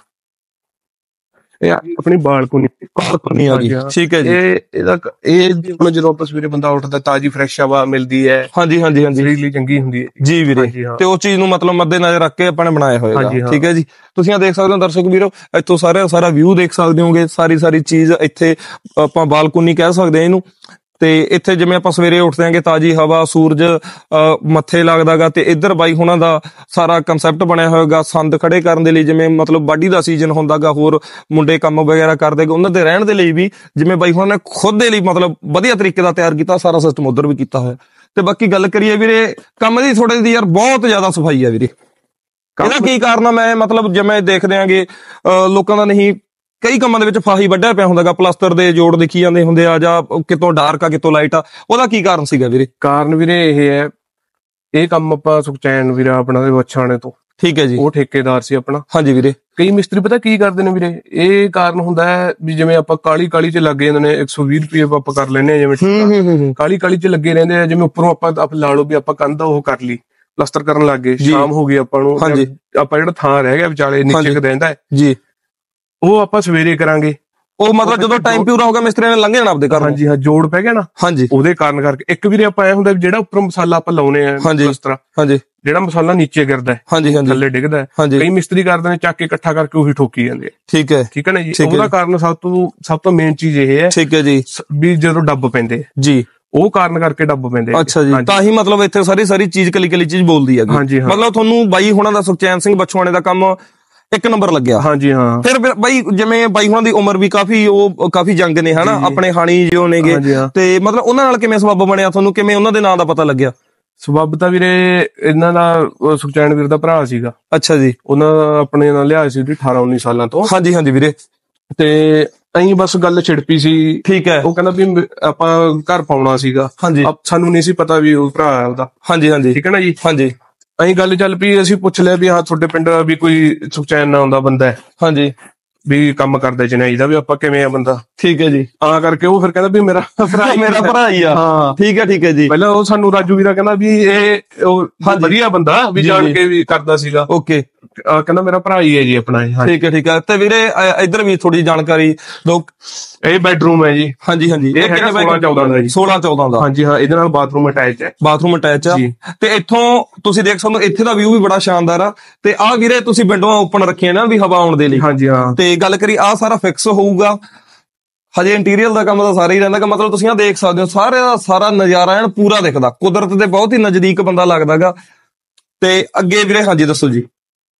[SPEAKER 1] ਇਹ ਆਪਣੀ ਬਾਲਕੋਨੀ ਆ ਗਈ। ਠੀਕ ਹੈ ਜੀ। ਇਹ ਹੁਣ ਜਦੋਂ ਆਪਾਂ ਸਵੇਰੇ ਬੰਦਾ ਉੱਠਦਾ, ਤਾਜ਼ੀ ਫਰੈਸ਼ ਹਵਾ ਮਿਲਦੀ ਹੈ। ਹਾਂਜੀ ਹਾਂਜੀ ਹਾਂਜੀ, ਸਰੀਰ ਲਈ ਚੰਗੀ ਹੁੰਦੀ ਹੈ ਜੀ ਵੀਰੇ। ਤੇ ਉਸ ਚੀਜ਼ ਨੂੰ ਮਤਲਬ ਮੱਦੇ ਨਜ਼ਰ ਰੱਖ ਕੇ ਆਪਾਂ ਨੇ ਬਣਾਇਆ ਹੋਏਗਾ। ਠੀਕ ਹੈ ਜੀ। ਤੁਸੀਂ ਆ ਦੇਖ ਸਕਦੇ ਹੋ ਦਰਸ਼ਕ ਵੀਰੋ, ਇੱਥੋਂ ਸਾਰਾ ਵਿਊ ਦੇਖ ਸਕਦੇ ਹੋਗੇ, ਸਾਰੀ ਚੀਜ਼ ਇੱਥੇ ਆਪਾਂ ਬਾਲਕੋਨੀ ਕਹਿ ਸਕਦੇ ਹਾਂ ਇਹਨੂੰ। ਤੇ ਇੱਥੇ ਜਿਵੇਂ ਆਪਾਂ ਸਵੇਰੇ ਉੱਠਦੇ ਆਂਗੇ, ਤਾਜ਼ੀ ਹਵਾ, ਸੂਰਜ ਮੱਥੇ ਲੱਗਦਾਗਾ। ਤੇ ਇੱਧਰ ਬਾਈ ਹੁਣਾਂ ਦਾ ਸਾਰਾ ਕੰਸੈਪਟ ਬਣਿਆ ਹੋਏਗਾ ਸੰਦ ਖੜੇ ਕਰਨ ਦੇ ਲਈ, ਜਿਵੇਂ ਮਤਲਬ ਵਾਢੀ ਦਾ ਸੀਜ਼ਨ ਹੁੰਦਾਗਾ, ਹੋਰ ਮੁੰਡੇ ਕੰਮ ਵਗੈਰਾ ਕਰਦੇ, ਉਹਨਾਂ ਦੇ ਰਹਿਣ ਦੇ ਲਈ ਵੀ ਜਿਵੇਂ ਬਾਈ ਹੁਣਾਂ ਨੇ ਖੁਦ ਦੇ ਲਈ ਮਤਲਬ ਵਧੀਆ ਤਰੀਕੇ ਦਾ ਤਿਆਰ ਕੀਤਾ, ਸਾਰਾ ਸਿਸਟਮ ਉੱਧਰ ਵੀ ਕੀਤਾ ਹੋਇਆ। ਤੇ ਬਾਕੀ ਗੱਲ ਕਰੀਏ ਵੀਰੇ ਕੰਮ ਦੀ, ਥੋੜੇ ਦੀ ਯਾਰ ਬਹੁਤ ਜ਼ਿਆਦਾ ਸਫਾਈ ਆ ਵੀਰੇ। ਇਹਦਾ ਕੀ ਕਾਰਨ ਆ? ਮੈਂ ਮਤਲਬ ਜਿਵੇਂ ਦੇਖਦੇ ਆਂਗੇ ਲੋਕਾਂ ਦਾ ਨਹੀਂ, ਕਈ ਕੰਮਾਂ ਦੇ ਵਿੱਚ ਫਾਹੀ ਵੱਢਿਆ ਪਿਆ ਹੁੰਦਾਗਾ, ਪਲਾਸਟਰ ਦੇ ਜੋੜ ਦੇਖੀ ਜਾਂਦੇ ਹੁੰਦੇ ਆ, ਜਾਂ ਕਿਤੋਂ ਡਾਰਕ ਆ ਕਿਤੋਂ ਲਾਈਟ ਆ, ਉਹਦਾ ਕੀ ਕਾਰਨ ਸੀਗਾ ਵੀਰੇ? ਕਾਰਨ ਵੀਰੇ ਇਹ ਹੈ, ਇਹ ਕੰਮ ਆਪਾਂ ਸੁਖਚੈਨ ਵੀਰਾ ਆਪਣਾ ਵਛਾਣੇ ਤੋਂ। ਠੀਕ ਹੈ ਜੀ। ਉਹ ਠੇਕੇਦਾਰ ਸੀ ਆਪਣਾ। ਹਾਂਜੀ ਵੀਰੇ। ਕਈ ਮਿਸਤਰੀ ਪਤਾ ਕੀ ਕਰਦੇ ਨੇ ਵੀਰੇ, ਇਹ ਕਾਰਨ ਹੁੰਦਾ ਹੈ ਵੀ ਜਿਵੇਂ ਆਪਾਂ ਕਾਲੀ ਚ ਲੱਗੇ ਜਾਂਦੇ ਨੇ, 120 ਰੁਪਏ ਆਪਾਂ ਕਰ ਲੈਂਦੇ ਹਾਂ, ਜਿਵੇਂ ਕਾਲੀ ਚ ਲੱਗੇ ਰਹਿੰਦੇ ਆ। ਜਿਵੇਂ ਉੱਪਰੋਂ ਆਪਾਂ ਲਾ ਲਓ ਵੀ ਆਪਾਂ ਕੰਧ ਉਹ ਕਰ ਲਈ, ਪਲਾਸਟਰ ਕਰਨ ਲੱਗ ਗਏ, ਸ਼ਾਮ ਹੋ ਗਈ ਆਪਾਂ ਨੂੰ, ਆਪਾਂ ਜਿਹੜਾ ਥਾਂ ਰਹਿ ਗਿਆ ਵਿਚਾਲੇ ਨੀਚੇ ਰਹਿੰਦਾ ਹੈ ਜੀ, ਉਹ ਆਪਾਂ ਸਵੇਰੇ ਕਰਾਂਗੇ। ਉਹ ਮਤਲਬ ਜਦੋਂ ਟਾਈਮ ਪੂਰਾ ਹੋ ਗਿਆ ਮਿਸਤਰੀਆਂ ਨੇ ਲੰਘ ਜਾਣਾ ਆਪਦੇ ਘਰ। ਹਾਂਜੀ ਹਾਂ, ਜੋੜ ਪੈ ਗਿਆ ਨਾ। ਹਾਂਜੀ, ਉਹਦੇ ਕਾਰਨ ਕਰਕੇ ਇੱਕ ਵੀਰੇ ਆਪਾਂ ਐ ਹੁੰਦਾ ਜਿਹੜਾ ਉੱਪਰ ਮਸਾਲਾ ਆਪਾਂ ਲਾਉਨੇ ਆ ਇਸ ਤਰ੍ਹਾਂ, ਹਾਂਜੀ, ਜਿਹੜਾ ਮਸਾਲਾ ਨੀਚੇ ਗਿਰਦਾ ਹੈ, ਹਾਂਜੀ ਹਾਂਜੀ, ਥੱਲੇ ਡਿੱਗਦਾ ਹੈ। ਕਈ ਮਿਸਤਰੀ ਕਰਦੇ ਨੇ ਚੱਕ ਕੇ ਇਕੱਠਾ ਕਰਕੇ ਉਹੀ ਠੋਕੀ ਜਾਂਦੇ ਆ। ਠੀਕ ਹੈ ਨਾ ਜੀ। ਉਹਦਾ ਕਾਰਨ ਸਭ ਤੋਂ ਮੇਨ ਚੀਜ਼ ਇਹ ਹੈ। ਠੀਕ ਹੈ ਜੀ। ਵੀ ਜਦੋਂ ਡੱਬ ਪੈਂਦੇ ਜੀ, ਉਹ ਕਾਰਨ ਕਰਕੇ ਡੱਬ ਪੈਂਦੇ। ਅੱਛਾ ਜੀ। ਤਾਂ ਹੀ ਮਤਲਬ ਇੱਥੇ ਸਾਰੀ ਚੀਜ਼ ਕੱਲੀ ਚੀਜ਼ ਬੋਲਦੀ ਹੈਗੀ। ਮਤਲਬ ਤੁਹਾਨੂੰ ਬਾਈ ਹੁਣਾਂ ਦਾ ਸੁਖਚੈਨ ਸਿੰਘ ਬਛਵਾਣੇ ਦਾ ਕੰਮ
[SPEAKER 2] ਇੱਕ ਨੰਬਰ ਲੱਗਿਆ।
[SPEAKER 1] ਹਾਂਜੀ ਹਾਂ।
[SPEAKER 2] ਫਿਰ ਬਾਈ ਜਿਵੇਂ ਬਾਈ ਹੁਣਾਂ ਦੀ ਉਮਰ ਵੀ ਕਾਫੀ ਜੰਗ ਨੇ ਹਨਾ, ਆਪਣੇ ਹਾਣੀ ਜੋ ਨੇਗੇ, ਤੇ ਮਤਲਬ ਉਹਨਾਂ ਨਾਲ ਕਿਵੇਂ ਸਬੱਬ ਬਣਿਆ ਤੁਹਾਨੂੰ, ਕਿਵੇਂ ਉਹਨਾਂ ਦੇ ਨਾਂ ਦਾ ਪਤਾ ਲੱਗਿਆ?
[SPEAKER 1] ਸਬੱਬ ਤਾਂ ਵੀਰੇ ਇਹਨਾਂ ਦਾ ਸੁਖਚੈਨ ਵੀਰ ਦਾ ਭਰਾ ਸੀਗਾ।
[SPEAKER 2] ਅੱਛਾ ਜੀ।
[SPEAKER 1] ਉਹਨਾਂ ਆਪਣੇ ਨਾਲ ਲਿਆ ਸੀ 18-19 ਸਾਲਾਂ ਤੋਂ।
[SPEAKER 2] ਹਾਂਜੀ ਹਾਂਜੀ ਵੀਰੇ।
[SPEAKER 1] ਤੇ ਅਹੀਂ ਬਸ ਗੱਲ ਛਿੜਪੀ ਸੀ।
[SPEAKER 2] ਠੀਕ ਹੈ।
[SPEAKER 1] ਉਹ ਕਹਿੰਦਾ ਵੀ ਆਪਾਂ ਘਰ ਪਾਉਣਾ ਸੀਗਾ।
[SPEAKER 2] ਹਾਂਜੀ।
[SPEAKER 1] ਸਾਨੂੰ ਨਹੀਂ ਸੀ ਪਤਾ ਵੀ ਉਹ ਭਰਾ ਹੈ ਉਹਦਾ।
[SPEAKER 2] ਹਾਂਜੀ ਹਾਂਜੀ।
[SPEAKER 1] ਠੀਕ ਹੈ ਨਾ ਜੀ।
[SPEAKER 2] ਹਾਂਜੀ।
[SPEAKER 1] ਅਹੀਂ ਗੱਲ ਚੱਲ ਪਈ, ਅਸੀਂ ਪੁੱਛ ਲਿਆ ਵੀ ਹਾਂ ਤੁਹਾਡੇ ਪਿੰਡ ਵੀ ਕੋਈ ਸੁਖਚੈਨ ਨਾਂ ਦਾ ਬੰਦਾ ਹੈ।
[SPEAKER 2] ਹਾਂਜੀ।
[SPEAKER 1] ਵੀ ਕੰਮ ਕਰਦਾ ਚੇਨਈ ਦਾ, ਵੀ ਆਪਾਂ ਕਿਵੇਂ ਆ ਬੰਦਾ।
[SPEAKER 2] ਠੀਕ ਹੈ ਜੀ।
[SPEAKER 1] ਤਾਂ ਕਰਕੇ ਉਹ ਫਿਰ ਕਹਿੰਦਾ ਵੀ ਮੇਰਾ
[SPEAKER 2] ਭਰਾ ਹੀ ਆ। ਹਾਂ ਠੀਕ ਹੈ ਠੀਕ ਹੈ ਜੀ।
[SPEAKER 1] ਪਹਿਲਾਂ ਉਹ ਸਾਨੂੰ ਰਾਜੂ ਵੀਰਾ ਕਹਿੰਦਾ ਵੀ ਇਹ ਵਧੀਆ ਬੰਦਾ, ਵੀ ਜਾਣ ਕੇ ਵੀ ਕਰਦਾ ਸੀਗਾ।
[SPEAKER 2] ਓਕੇ।
[SPEAKER 1] ਕਹਿੰਦਾ ਮੇਰਾ ਭਰਾ ਹੀ ਹੈ ਜੀ ਆਪਣਾ।
[SPEAKER 2] ਠੀਕ ਹੈ ਠੀਕ ਹੈ। ਤੇ ਵੀਰੇ ਇੱਧਰ ਵੀ ਥੋੜੀ ਜਾਣਕਾਰੀ ਦੋ।
[SPEAKER 1] ਇਹ ਬੈਡਰੂਮ ਹੈ ਜੀ।
[SPEAKER 2] ਹਾਂਜੀ ਹਾਂਜੀ।
[SPEAKER 1] ਇਹ 16-14 ਦਾ ਜੀ।
[SPEAKER 2] 16-14 ਦਾ।
[SPEAKER 1] ਹਾਂਜੀ ਹਾਂ। ਇਹਦੇ ਨਾਲ ਬਾਥਰੂਮ ਅਟੈਚ ਹੈ।
[SPEAKER 2] ਬਾਥਰੂਮ ਅਟੈਚ ਆ। ਤੇ ਇੱਥੋਂ ਤੁਸੀਂ ਦੇਖ ਸਕਦੇ ਹੋ, ਇੱਥੇ ਦਾ ਵਿਊ ਵੀ ਬੜਾ ਸ਼ਾਨਦਾਰ ਆ। ਤੇ ਆਹ ਵੀਰੇ ਤੁਸੀਂ ਵਿੰਡੋਆਂ ਓਪਨ ਰੱਖੀਆਂ ਨਾ ਵੀ ਹਵਾ ਆਉਣ ਦੇ ਲਈ।
[SPEAKER 1] ਹਾਂਜੀ ਹਾਂ।
[SPEAKER 2] ਤੇ ਗੱਲ ਕਰੀ ਆਹ ਸਾਰਾ ਫਿਕਸ ਹੋਊਗਾ। ਹਜੇ ਇੰਟੀਰੀਅਰ ਦਾ ਕੰਮ ਤਾਂ ਸਾਰਾ ਹੀ ਰਹਿੰਦਾ, ਮਤਲਬ ਤੁਸੀਂ ਆ ਦੇਖ ਸਕਦੇ ਹੋ ਸਾਰੇ ਦਾ ਸਾਰਾ ਨਜ਼ਾਰਾ ਐਨ ਪੂਰਾ ਦਿਖਦਾ, ਕੁਦਰਤ ਦੇ ਬਹੁਤ ਹੀ ਨਜ਼ਦੀਕ ਬੰਦਾ ਲੱਗਦਾਗਾ। ਤੇ ਅੱਗੇ ਵੀਰੇ ਹਾਂਜੀ ਦੱਸੋ ਜੀ।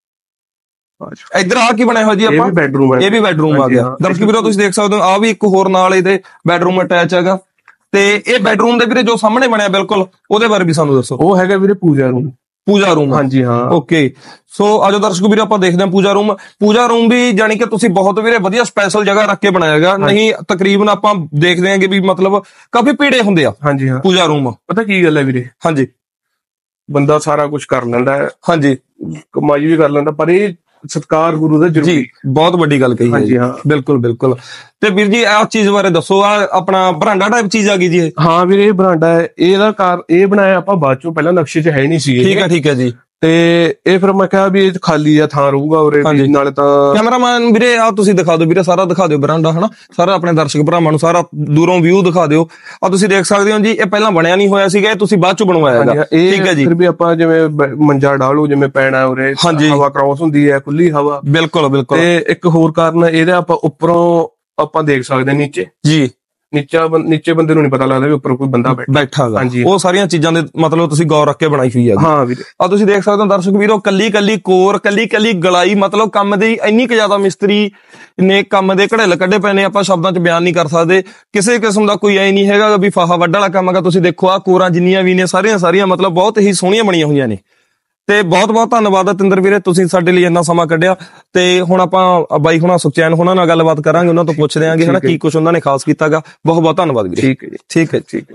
[SPEAKER 2] ਇੱਧਰ ਆ ਕੀ ਬਣਿਆ ਹੋਇਆ ਜੀ ਆਪਾਂ? ਇਹ ਵੀ ਬੈਡਰੂਮ ਆ ਗਿਆ। ਦਰਸ਼ਕ ਵੀਰੋ ਤੁਸੀਂ ਦੇਖ ਸਕਦੇ ਹੋ, ਆ ਵੀ ਇੱਕ ਹੋਰ ਨਾਲ ਇਹਦੇ ਬੈਡਰੂਮ ਅਟੈਚ ਹੈਗਾ। ਤੇ ਇਹ ਬੈਡਰੂਮ ਦੇ ਵੀਰੇ ਜੋ ਸਾਹਮਣੇ ਬਣਿਆ ਬਿਲਕੁਲ, ਉਹਦੇ ਬਾਰੇ ਵੀ ਸਾਨੂੰ ਦੱਸੋ।
[SPEAKER 1] ਉਹ ਹੈਗਾ ਵੀਰੇ ਪੂਜਾ ਰੂਮ।
[SPEAKER 2] ਪੂਜਾ ਰੂਮ। ਹਾਂਜੀ ਹਾਂ। ਓਕੇ। ਸੋ ਆਜੋ ਦਰਸ਼ਕ ਵੀਰੇ ਆਪਾਂ ਦੇਖਦੇ ਹਾਂ ਪੂਜਾ ਰੂਮ। ਪੂਜਾ ਰੂਮ ਵੀ ਜਾਨੀ ਕਿ ਤੁਸੀਂ ਬਹੁਤ ਵੀਰੇ ਵਧੀਆ ਸਪੈਸ਼ਲ ਜਗ੍ਹਾ ਰੱਖ ਕੇ ਬਣਾਇਆ ਹੈਗਾ। ਨਹੀਂ ਤਕਰੀਬਨ ਆਪਾਂ ਦੇਖਦੇ ਆਂਗੇ ਵੀ ਮਤਲਬ ਕਾਫੀ ਭੀੜੇ ਹੁੰਦੇ ਆ। ਹਾਂਜੀ ਹਾਂ। ਪੂਜਾ ਰੂਮ
[SPEAKER 1] ਪਤਾ ਕੀ ਗੱਲ ਹੈ ਵੀਰੇ? ਹਾਂਜੀ। ਬੰਦਾ ਸਾਰਾ ਕੁਝ ਕਰ ਲੈਂਦਾ ਹੈ। ਹਾਂਜੀ। ਕਮਾਈ ਵੀ ਕਰ ਲੈਂਦਾ, ਪਰ ਇਹ ਸਤਿਕਾਰ ਗੁਰੂ ਦਾ ਜ਼ਰੂਰੀ।
[SPEAKER 2] ਜੀ ਬਹੁਤ ਵੱਡੀ ਗੱਲ ਕਹੀ ਹੈ ਜੀ। ਬਿਲਕੁਲ ਬਿਲਕੁਲ। ਤੇ ਵੀਰ ਜੀ ਆਹ ਚੀਜ਼ ਬਾਰੇ ਦੱਸੋ, ਆ ਆਪਣਾ ਬਰਾਂਡਾ ਟਾਈਪ ਚੀਜ਼ ਆ ਗਈ ਜੀ ਇਹ? ਹਾਂ
[SPEAKER 1] ਵੀਰੇ ਇਹ ਬਰਾਂਡਾ ਹੈ। ਇਹਦਾ ਇਹ ਬਣਾਇਆ ਆਪਾਂ ਬਾਅਦ ਚੋਂ, ਪਹਿਲਾਂ ਨਕਸ਼ੇ 'ਚ ਹੈ ਨਹੀਂ ਸੀ।
[SPEAKER 2] ਠੀਕ ਹੈ ਜੀ।
[SPEAKER 1] ਤੇ ਇਹ ਫਿਰ ਮੈਂ ਕਿਹਾ ਵੀ ਇਹ ਖਾਲੀ ਆ ਥਾਂ ਰਹੂਗਾ ਉਰੇ, ਨਾਲੇ ਤਾਂ
[SPEAKER 2] ਕੈਮਰਾਮੈਨ ਵੀਰੇ ਆ ਤੁਸੀਂ ਦਿਖਾ ਦਿਓ ਵੀਰੇ, ਸਾਰਾ ਦਿਖਾ ਦਿਓ ਬਰਾਂਡਾ ਹਨਾ, ਸਾਰਾ ਆਪਣੇ ਦਰਸ਼ਕ ਭਰਾਵਾਂ ਨੂੰ ਸਾਰਾ ਦੂਰੋਂ ਵਿਊ ਦਿਖਾ ਦਿਓ। ਆ ਤੁਸੀਂ ਦੇਖ ਸਕਦੇ ਹੋ ਜੀ, ਇਹ ਪਹਿਲਾਂ ਬਣਿਆ ਨਹੀਂ ਹੋਇਆ ਸੀਗਾ, ਇਹ ਤੁਸੀਂ ਬਾਅਦ ਚ ਬਣਵਾਇਆ ਹੈਗਾ। ਠੀਕ ਹੈ ਜੀ।
[SPEAKER 1] ਫਿਰ ਵੀ ਆਪਾਂ ਜਿਵੇਂ ਮੰਜਾ ਡਾਲੂ, ਜਿਵੇਂ ਪੈਣਾ ਉਰੇ, ਹਵਾ ਕ੍ਰਾਸ ਹੁੰਦੀ ਹੈ, ਖੁੱਲੀ ਹਵਾ। ਬਿਲਕੁਲ ਬਿਲਕੁਲ। ਤੇ ਇੱਕ ਹੋਰ ਕਾਰਨ ਇਹਦਾ ਆਪਾਂ ਉੱਪਰੋਂ ਆਪਾਂ ਦੇਖ ਸਕਦੇ ਨੀਚੇ ਜੀ, ਨੀਚੇ ਬੰਦੇ ਨੂੰ ਨਹੀਂ ਪਤਾ ਲੱਗਦਾ ਵੀ ਉੱਪਰ ਕੋਈ ਬੰਦਾ ਬੈਠਾ ਹੈਗਾ। ਉਹ ਸਾਰੀਆਂ ਚੀਜ਼ਾਂ ਦੇ ਮਤਲਬ ਤੁਸੀਂ ਗੌਰ ਰੱਖ ਕੇ ਬਣਾਈ ਹੋਈ ਹੈ। ਹਾਂ ਵੀਰੇ। ਆ ਤੁਸੀਂ ਦੇਖ ਸਕਦੇ ਹੋ ਦਰਸ਼ਕ ਵੀਰੋ, ਕੱਲੀ ਕੋਰ, ਕੱਲੀ ਗਲਾਈ, ਮਤਲਬ ਕੰਮ ਦੀ ਇੰਨੀ ਕੁ ਜ਼ਿਆਦਾ ਮਿਸਤਰੀ ਨੇ ਕੰਮ ਦੇ ਘੜੇਲ ਕੱਢੇ ਪਏ ਨੇ, ਆਪਾਂ ਸ਼ਬਦਾਂ 'ਚ ਬਿਆਨ ਨਹੀਂ ਕਰ ਸਕਦੇ। ਕਿਸੇ ਕਿਸਮ ਦਾ ਕੋਈ ਐ ਨਹੀਂ ਹੈਗਾ ਵੀ ਫਾਹਾ ਵੱਢ ਵਾਲਾ ਕੰਮ ਹੈਗਾ। ਤੁਸੀਂ ਦੇਖੋ ਆ ਕੋਰਾਂ ਜਿੰਨੀਆਂ ਵੀ ਨੇ ਸਾਰੀਆਂ ਮਤਲਬ ਬਹੁਤ ਹੀ ਸੋਹਣੀਆਂ ਬਣੀਆਂ ਹੋਈਆਂ ਨੇ। ਤੇ ਬਹੁਤ ਬਹੁਤ ਧੰਨਵਾਦ ਤਿੰਦਰ ਵੀਰੇ, ਤੁਸੀਂ ਸਾਡੇ ਲਈ ਇੰਨਾ ਸਮਾਂ ਕੱਢਿਆ। ਤੇ ਹੁਣ ਆਪਾਂ ਬਾਈ ਹੁਣਾਂ ਸੁਖਚੈਨ ਹੁਣਾਂ ਨਾਲ ਗੱਲਬਾਤ ਕਰਾਂਗੇ, ਉਹਨਾਂ ਤੋਂ ਪੁੱਛਦੇ ਆਂਗੇ ਹਨਾ ਕੀ ਕੁਛ ਉਹਨਾਂ ਨੇ ਖਾਸ ਕੀਤਾਗਾ। ਬਹੁਤ ਬਹੁਤ ਧੰਨਵਾਦ ਵੀਰੇ। ਠੀਕ ਹੈ ਜੀ। ਠੀਕ ਹੈ।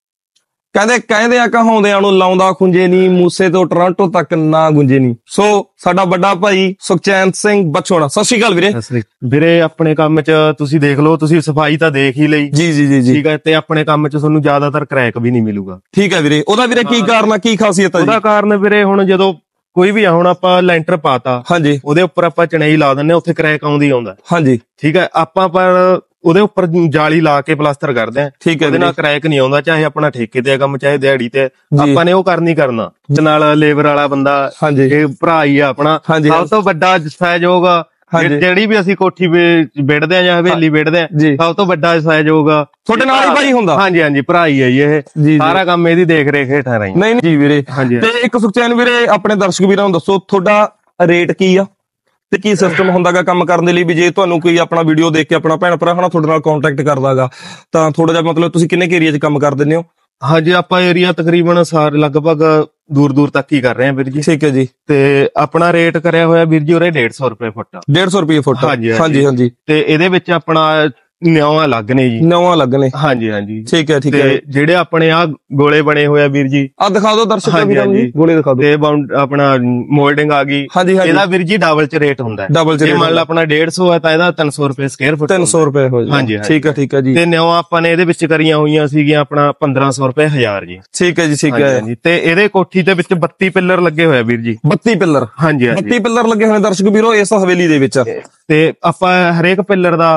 [SPEAKER 1] ਕਹਿੰਦੇ ਆ ਕਹਾਉਂਦਿਆਂ ਨੂੰ ਲਾਉਂਦਾ ਖੁੰਝੇ ਨਹੀਂ, ਮੂਸੇ ਤੋਂ ਟੋਰਾਂਟੋ ਤੱਕ ਨਾ ਗੁੰਝੇ ਨਹੀਂ। ਸੋ ਸਾਡਾ ਵੱਡਾ ਭਾਈ ਸੁਖਚੈਨ ਸਿੰਘ ਬਛੋਣਾ, ਸਤਿ ਸ਼੍ਰੀ ਅਕਾਲ ਵੀਰੇ।
[SPEAKER 3] ਵੀਰੇ ਆਪਣੇ ਕੰਮ 'ਚ ਤੁਸੀਂ ਦੇਖ ਲਓ, ਤੁਸੀਂ ਸਫਾਈ ਤਾਂ ਦੇਖ ਹੀ ਲਈ। ਜੀ ਠੀਕ ਹੈ। ਤੇ ਆਪਣੇ ਕੰਮ 'ਚ ਤੁਹਾਨੂੰ ਜ਼ਿਆਦਾਤਰ ਕਰੈਕ ਵੀ ਨਹੀਂ ਮਿਲੂਗਾ।
[SPEAKER 2] ਠੀਕ ਹੈ ਵੀਰੇ। ਉਹਦਾ ਵੀਰੇ ਕੀ ਕਾਰਨ ਆ, ਕੀ ਖਾਸੀਅਤ ਆ?
[SPEAKER 3] ਉਹਦਾ ਕਾਰਨ ਵੀਰੇ ਹੁਣ ਜਦੋਂ ਕੋਈ ਵੀ ਆ, ਹੁਣ ਆਪਾਂ ਲੈਂਟਰ ਪਾਤਾ, ਹਾਂਜੀ, ਉਹਦੇ ਉੱਪਰ ਆਪਾਂ ਚਣਾਈ ਲਾ ਦਿੰਦੇ, ਉੱਥੇ ਕਰੈਕ ਆਉਂਦਾ। ਹਾਂਜੀ ਠੀਕ ਹੈ। ਆਪਾਂ ਪਰ ਉਹਦੇ ਉੱਪਰ ਜਾਲੀ ਲਾ ਕੇ ਪਲਾਸਟਰ ਕਰਦੇ ਆ। ਠੀਕ ਹੈ। ਉਹਦੇ ਨਾਲ ਕਰੈਕ ਨਹੀਂ ਆਉਂਦਾ, ਚਾਹੇ ਆਪਣਾ ਠੇਕੇ ਤੇ ਕੰਮ, ਚਾਹੇ ਦਿਹਾੜੀ ਤੇ। ਆਪਾਂ ਨੇ ਉਹ ਕਰਨਾ ਨਾਲ ਲੇਬਰ ਵਾਲਾ ਬੰਦਾ, ਇਹ ਭਰਾ ਹੀ ਆ ਆਪਣਾ। ਸਭ ਤੋਂ ਵੱਡਾ ਸਹਿਯੋਗ ਜਿਹੜੀ ਵੀ ਅਸੀਂ ਕੋਠੀ ਵਿੜਦੇ ਆ ਜਾਂ ਹਵੇਲੀ ਵਿੜਦੇ ਆ, ਸਭ ਤੋਂ ਵੱਡਾ ਸਹਿਯੋਗ
[SPEAKER 2] ਤੁਹਾਡੇ ਨਾਲ ਹੀ ਭਾਈ ਹੁੰਦਾ?
[SPEAKER 3] ਹਾਂਜੀ ਭਰਾ ਹੀ ਹੈ ਜੀ। ਇਹ ਸਾਰਾ ਕੰਮ ਇਹਦੀ ਦੇਖ ਰੇਖ ਹੇਠਾਂ ਰਹੀ।
[SPEAKER 2] ਨਹੀਂ ਜੀ ਵੀਰੇ। ਤੇ ਇੱਕ ਸੁਖਚੈਨ ਵੀਰੇ ਆਪਣੇ ਦਰਸ਼ਕ ਵੀਰਾਂ ਨੂੰ ਦੱਸੋ, ਤੁਹਾਡਾ ਰੇਟ ਕੀ ਆ ਤੇ ਕੀ ਸਿਸਟਮ ਹੁੰਦਾਗਾ ਕੰਮ ਕਰਨ ਦੇ ਲਈ? ਵੀ ਜੇ ਤੁਹਾਨੂੰ ਕੋਈ ਆਪਣਾ ਵੀਡੀਓ ਦੇਖ ਕੇ ਆਪਣਾ ਭੈਣ ਭਰਾ ਹਨਾ ਤੁਹਾਡੇ ਨਾਲ ਕੰਟੈਕਟ ਕਰਦਾਗਾ, ਤਾਂ ਥੋੜਾ ਜਿਹਾ ਮਤਲਬ ਤੁਸੀਂ ਕਿੰਨੇ ਕੁ ਏਰੀਆ 'ਚ ਕੰਮ ਕਰ ਦਿੰਦੇ ਹੋ?
[SPEAKER 3] ਹਾਂਜੀ ਆਪਾਂ ਏਰੀਆ ਤਕਰੀਬਨ ਸਾਰੇ ਲਗਭਗ ਦੂਰ ਤੱਕ ਹੀ ਕਰ ਰਹੇ ਹਾਂ ਵੀਰ ਜੀ।
[SPEAKER 2] ਠੀਕ ਹੈ ਜੀ।
[SPEAKER 3] ਤੇ ਆਪਣਾ ਰੇਟ ਕਰਿਆ ਹੋਇਆ ਵੀਰ ਜੀ ਉਰੇ 150 ਰੁਪਏ ਫੁੱਟ।
[SPEAKER 2] 150 ਰੁਪਏ ਫੁੱਟ? ਹਾਂਜੀ।
[SPEAKER 3] ਤੇ ਇਹਦੇ ਵਿੱਚ ਆਪਣਾ ਨਵਾਂ ਲੱਗ ਨੇ ਜੀ।
[SPEAKER 2] ਨਵਾਂ ਲੱਗ ਨੇ? ਹਾਂਜੀ। ਠੀਕ ਹੈ।
[SPEAKER 3] ਤੇ ਜਿਹੜੇ ਆਪਣੇ ਆ ਗੋਲੇ ਬਣੇ ਹੋਏ ਆ ਵੀਰ ਜੀ,
[SPEAKER 2] ਆ ਦਿਖਾ ਦਿਓ ਦਰਸ਼ਕਾਂ ਨੂੰ ਜੀ, ਗੋਲੇ ਦਿਖਾ ਦਿਓ।
[SPEAKER 3] ਤੇ ਆਪਣਾ ਮੋਲਡਿੰਗ ਆ ਗਈ। ਇਹਦਾ ਵੀਰ ਜੀ ਡਬਲ 'ਚ ਰੇਟ ਹੁੰਦਾ। ਜੇ ਮੰਨ ਲਾ ਆਪਣਾ 150 ਹੈ ਤਾਂ ਇਹਦਾ 300 ਰੁਪਏ ਸਕੁਅਰ ਫੁੱਟ।
[SPEAKER 2] 300 ਰੁਪਏ ਹੋ ਜਾਂਦਾ। ਹਾਂਜੀ ਠੀਕ ਹੈ ਜੀ।
[SPEAKER 3] ਤੇ ਨਵਾਂ ਆਪਾਂ ਨੇ ਇਹਦੇ ਵਿੱਚ ਕਰੀਆਂ ਹੋਈਆਂ ਸੀਗੀਆਂ ਆਪਣਾ 1500 ਰੁਪਏ 1000 ਜੀ।
[SPEAKER 2] ਠੀਕ ਹੈ ਜੀ।
[SPEAKER 3] ਤੇ ਇਹਦੇ ਕੋਠੀ ਦੇ ਵਿੱਚ 32 ਪਿੱਲਰ ਲੱਗੇ ਹੋਏ ਆ ਵੀਰ ਜੀ।
[SPEAKER 2] 32 ਪਿੱਲਰ? ਹਾਂਜੀ 32 ਪਿੱਲਰ ਲੱਗੇ ਹੋਏ ਦਰਸ਼ਕ ਵੀਰੋ ਇਸ ਹਵੇਲੀ ਦੇ ਵਿੱਚ।
[SPEAKER 3] ਤੇ ਆਪਾਂ ਹਰੇਕ ਪਿੱਲਰ ਦਾ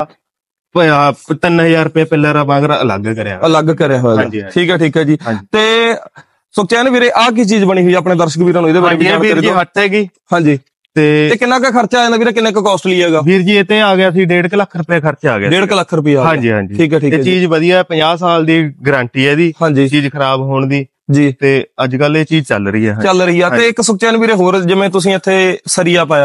[SPEAKER 3] 3000 ਰੁਪਏ ਪਿੱਲਰ ਵਾਂਗ ਅਲੱਗ ਕਰਿਆ ਹੋਇਆ।
[SPEAKER 2] ਠੀਕ ਹੈ ਜੀ। ਤੇ ਸੁਖਚੈਨ ਵੀਰੇ ਆਹ ਕੀ ਚੀਜ਼ ਬਣੀ ਹੋਈ ਆਪਣੇ ਦਰਸ਼ਕ ਵੀਰਾਂ ਨੂੰ ਇਹਦੇ ਬਾਰੇ
[SPEAKER 3] ਵੀਰ ਜੀ? ਹੱਟ ਹੈਗੀ। ਹਾਂਜੀ।
[SPEAKER 2] ਤੇ ਕਿੰਨਾ ਕੁ ਖਰਚਾ ਆ ਜਾਂਦਾ ਵੀਰੇ, ਕਿੰਨੇ ਕੁ ਕਾਸਟਲੀ ਹੈਗਾ
[SPEAKER 3] ਵੀਰ ਜੀ? ਇਹ ਤੇ ਆ ਗਿਆ ਸੀ 1.5 ਲੱਖ ਰੁਪਏ ਖਰਚਾ ਆ ਗਿਆ।
[SPEAKER 2] 1.5 ਲੱਖ ਰੁਪਏ?
[SPEAKER 3] ਹਾਂਜੀ। ਠੀਕ ਹੈ। ਇਹ ਚੀਜ਼ ਵਧੀਆ, 50 ਸਾਲ ਦੀ ਗਾਰੰਟੀ ਹੈ ਇਹਦੀ। ਹਾਂਜੀ। ਚੀਜ਼ ਖਰਾਬ ਹੋਣ ਦੀ ਜੀ। ਤੇ ਅੱਜ ਕੱਲ ਇਹ ਚੀਜ਼ ਚੱਲ ਰਹੀ ਹੈ।
[SPEAKER 2] ਤੇ ਇੱਕ ਸੁਖਚੈਨ ਵੀਰੇ ਹੋਰ, ਜਿਵੇਂ ਤੁਸੀਂ ਇੱਥੇ ਸਰੀਆ ਪਾਇਆਗਾ,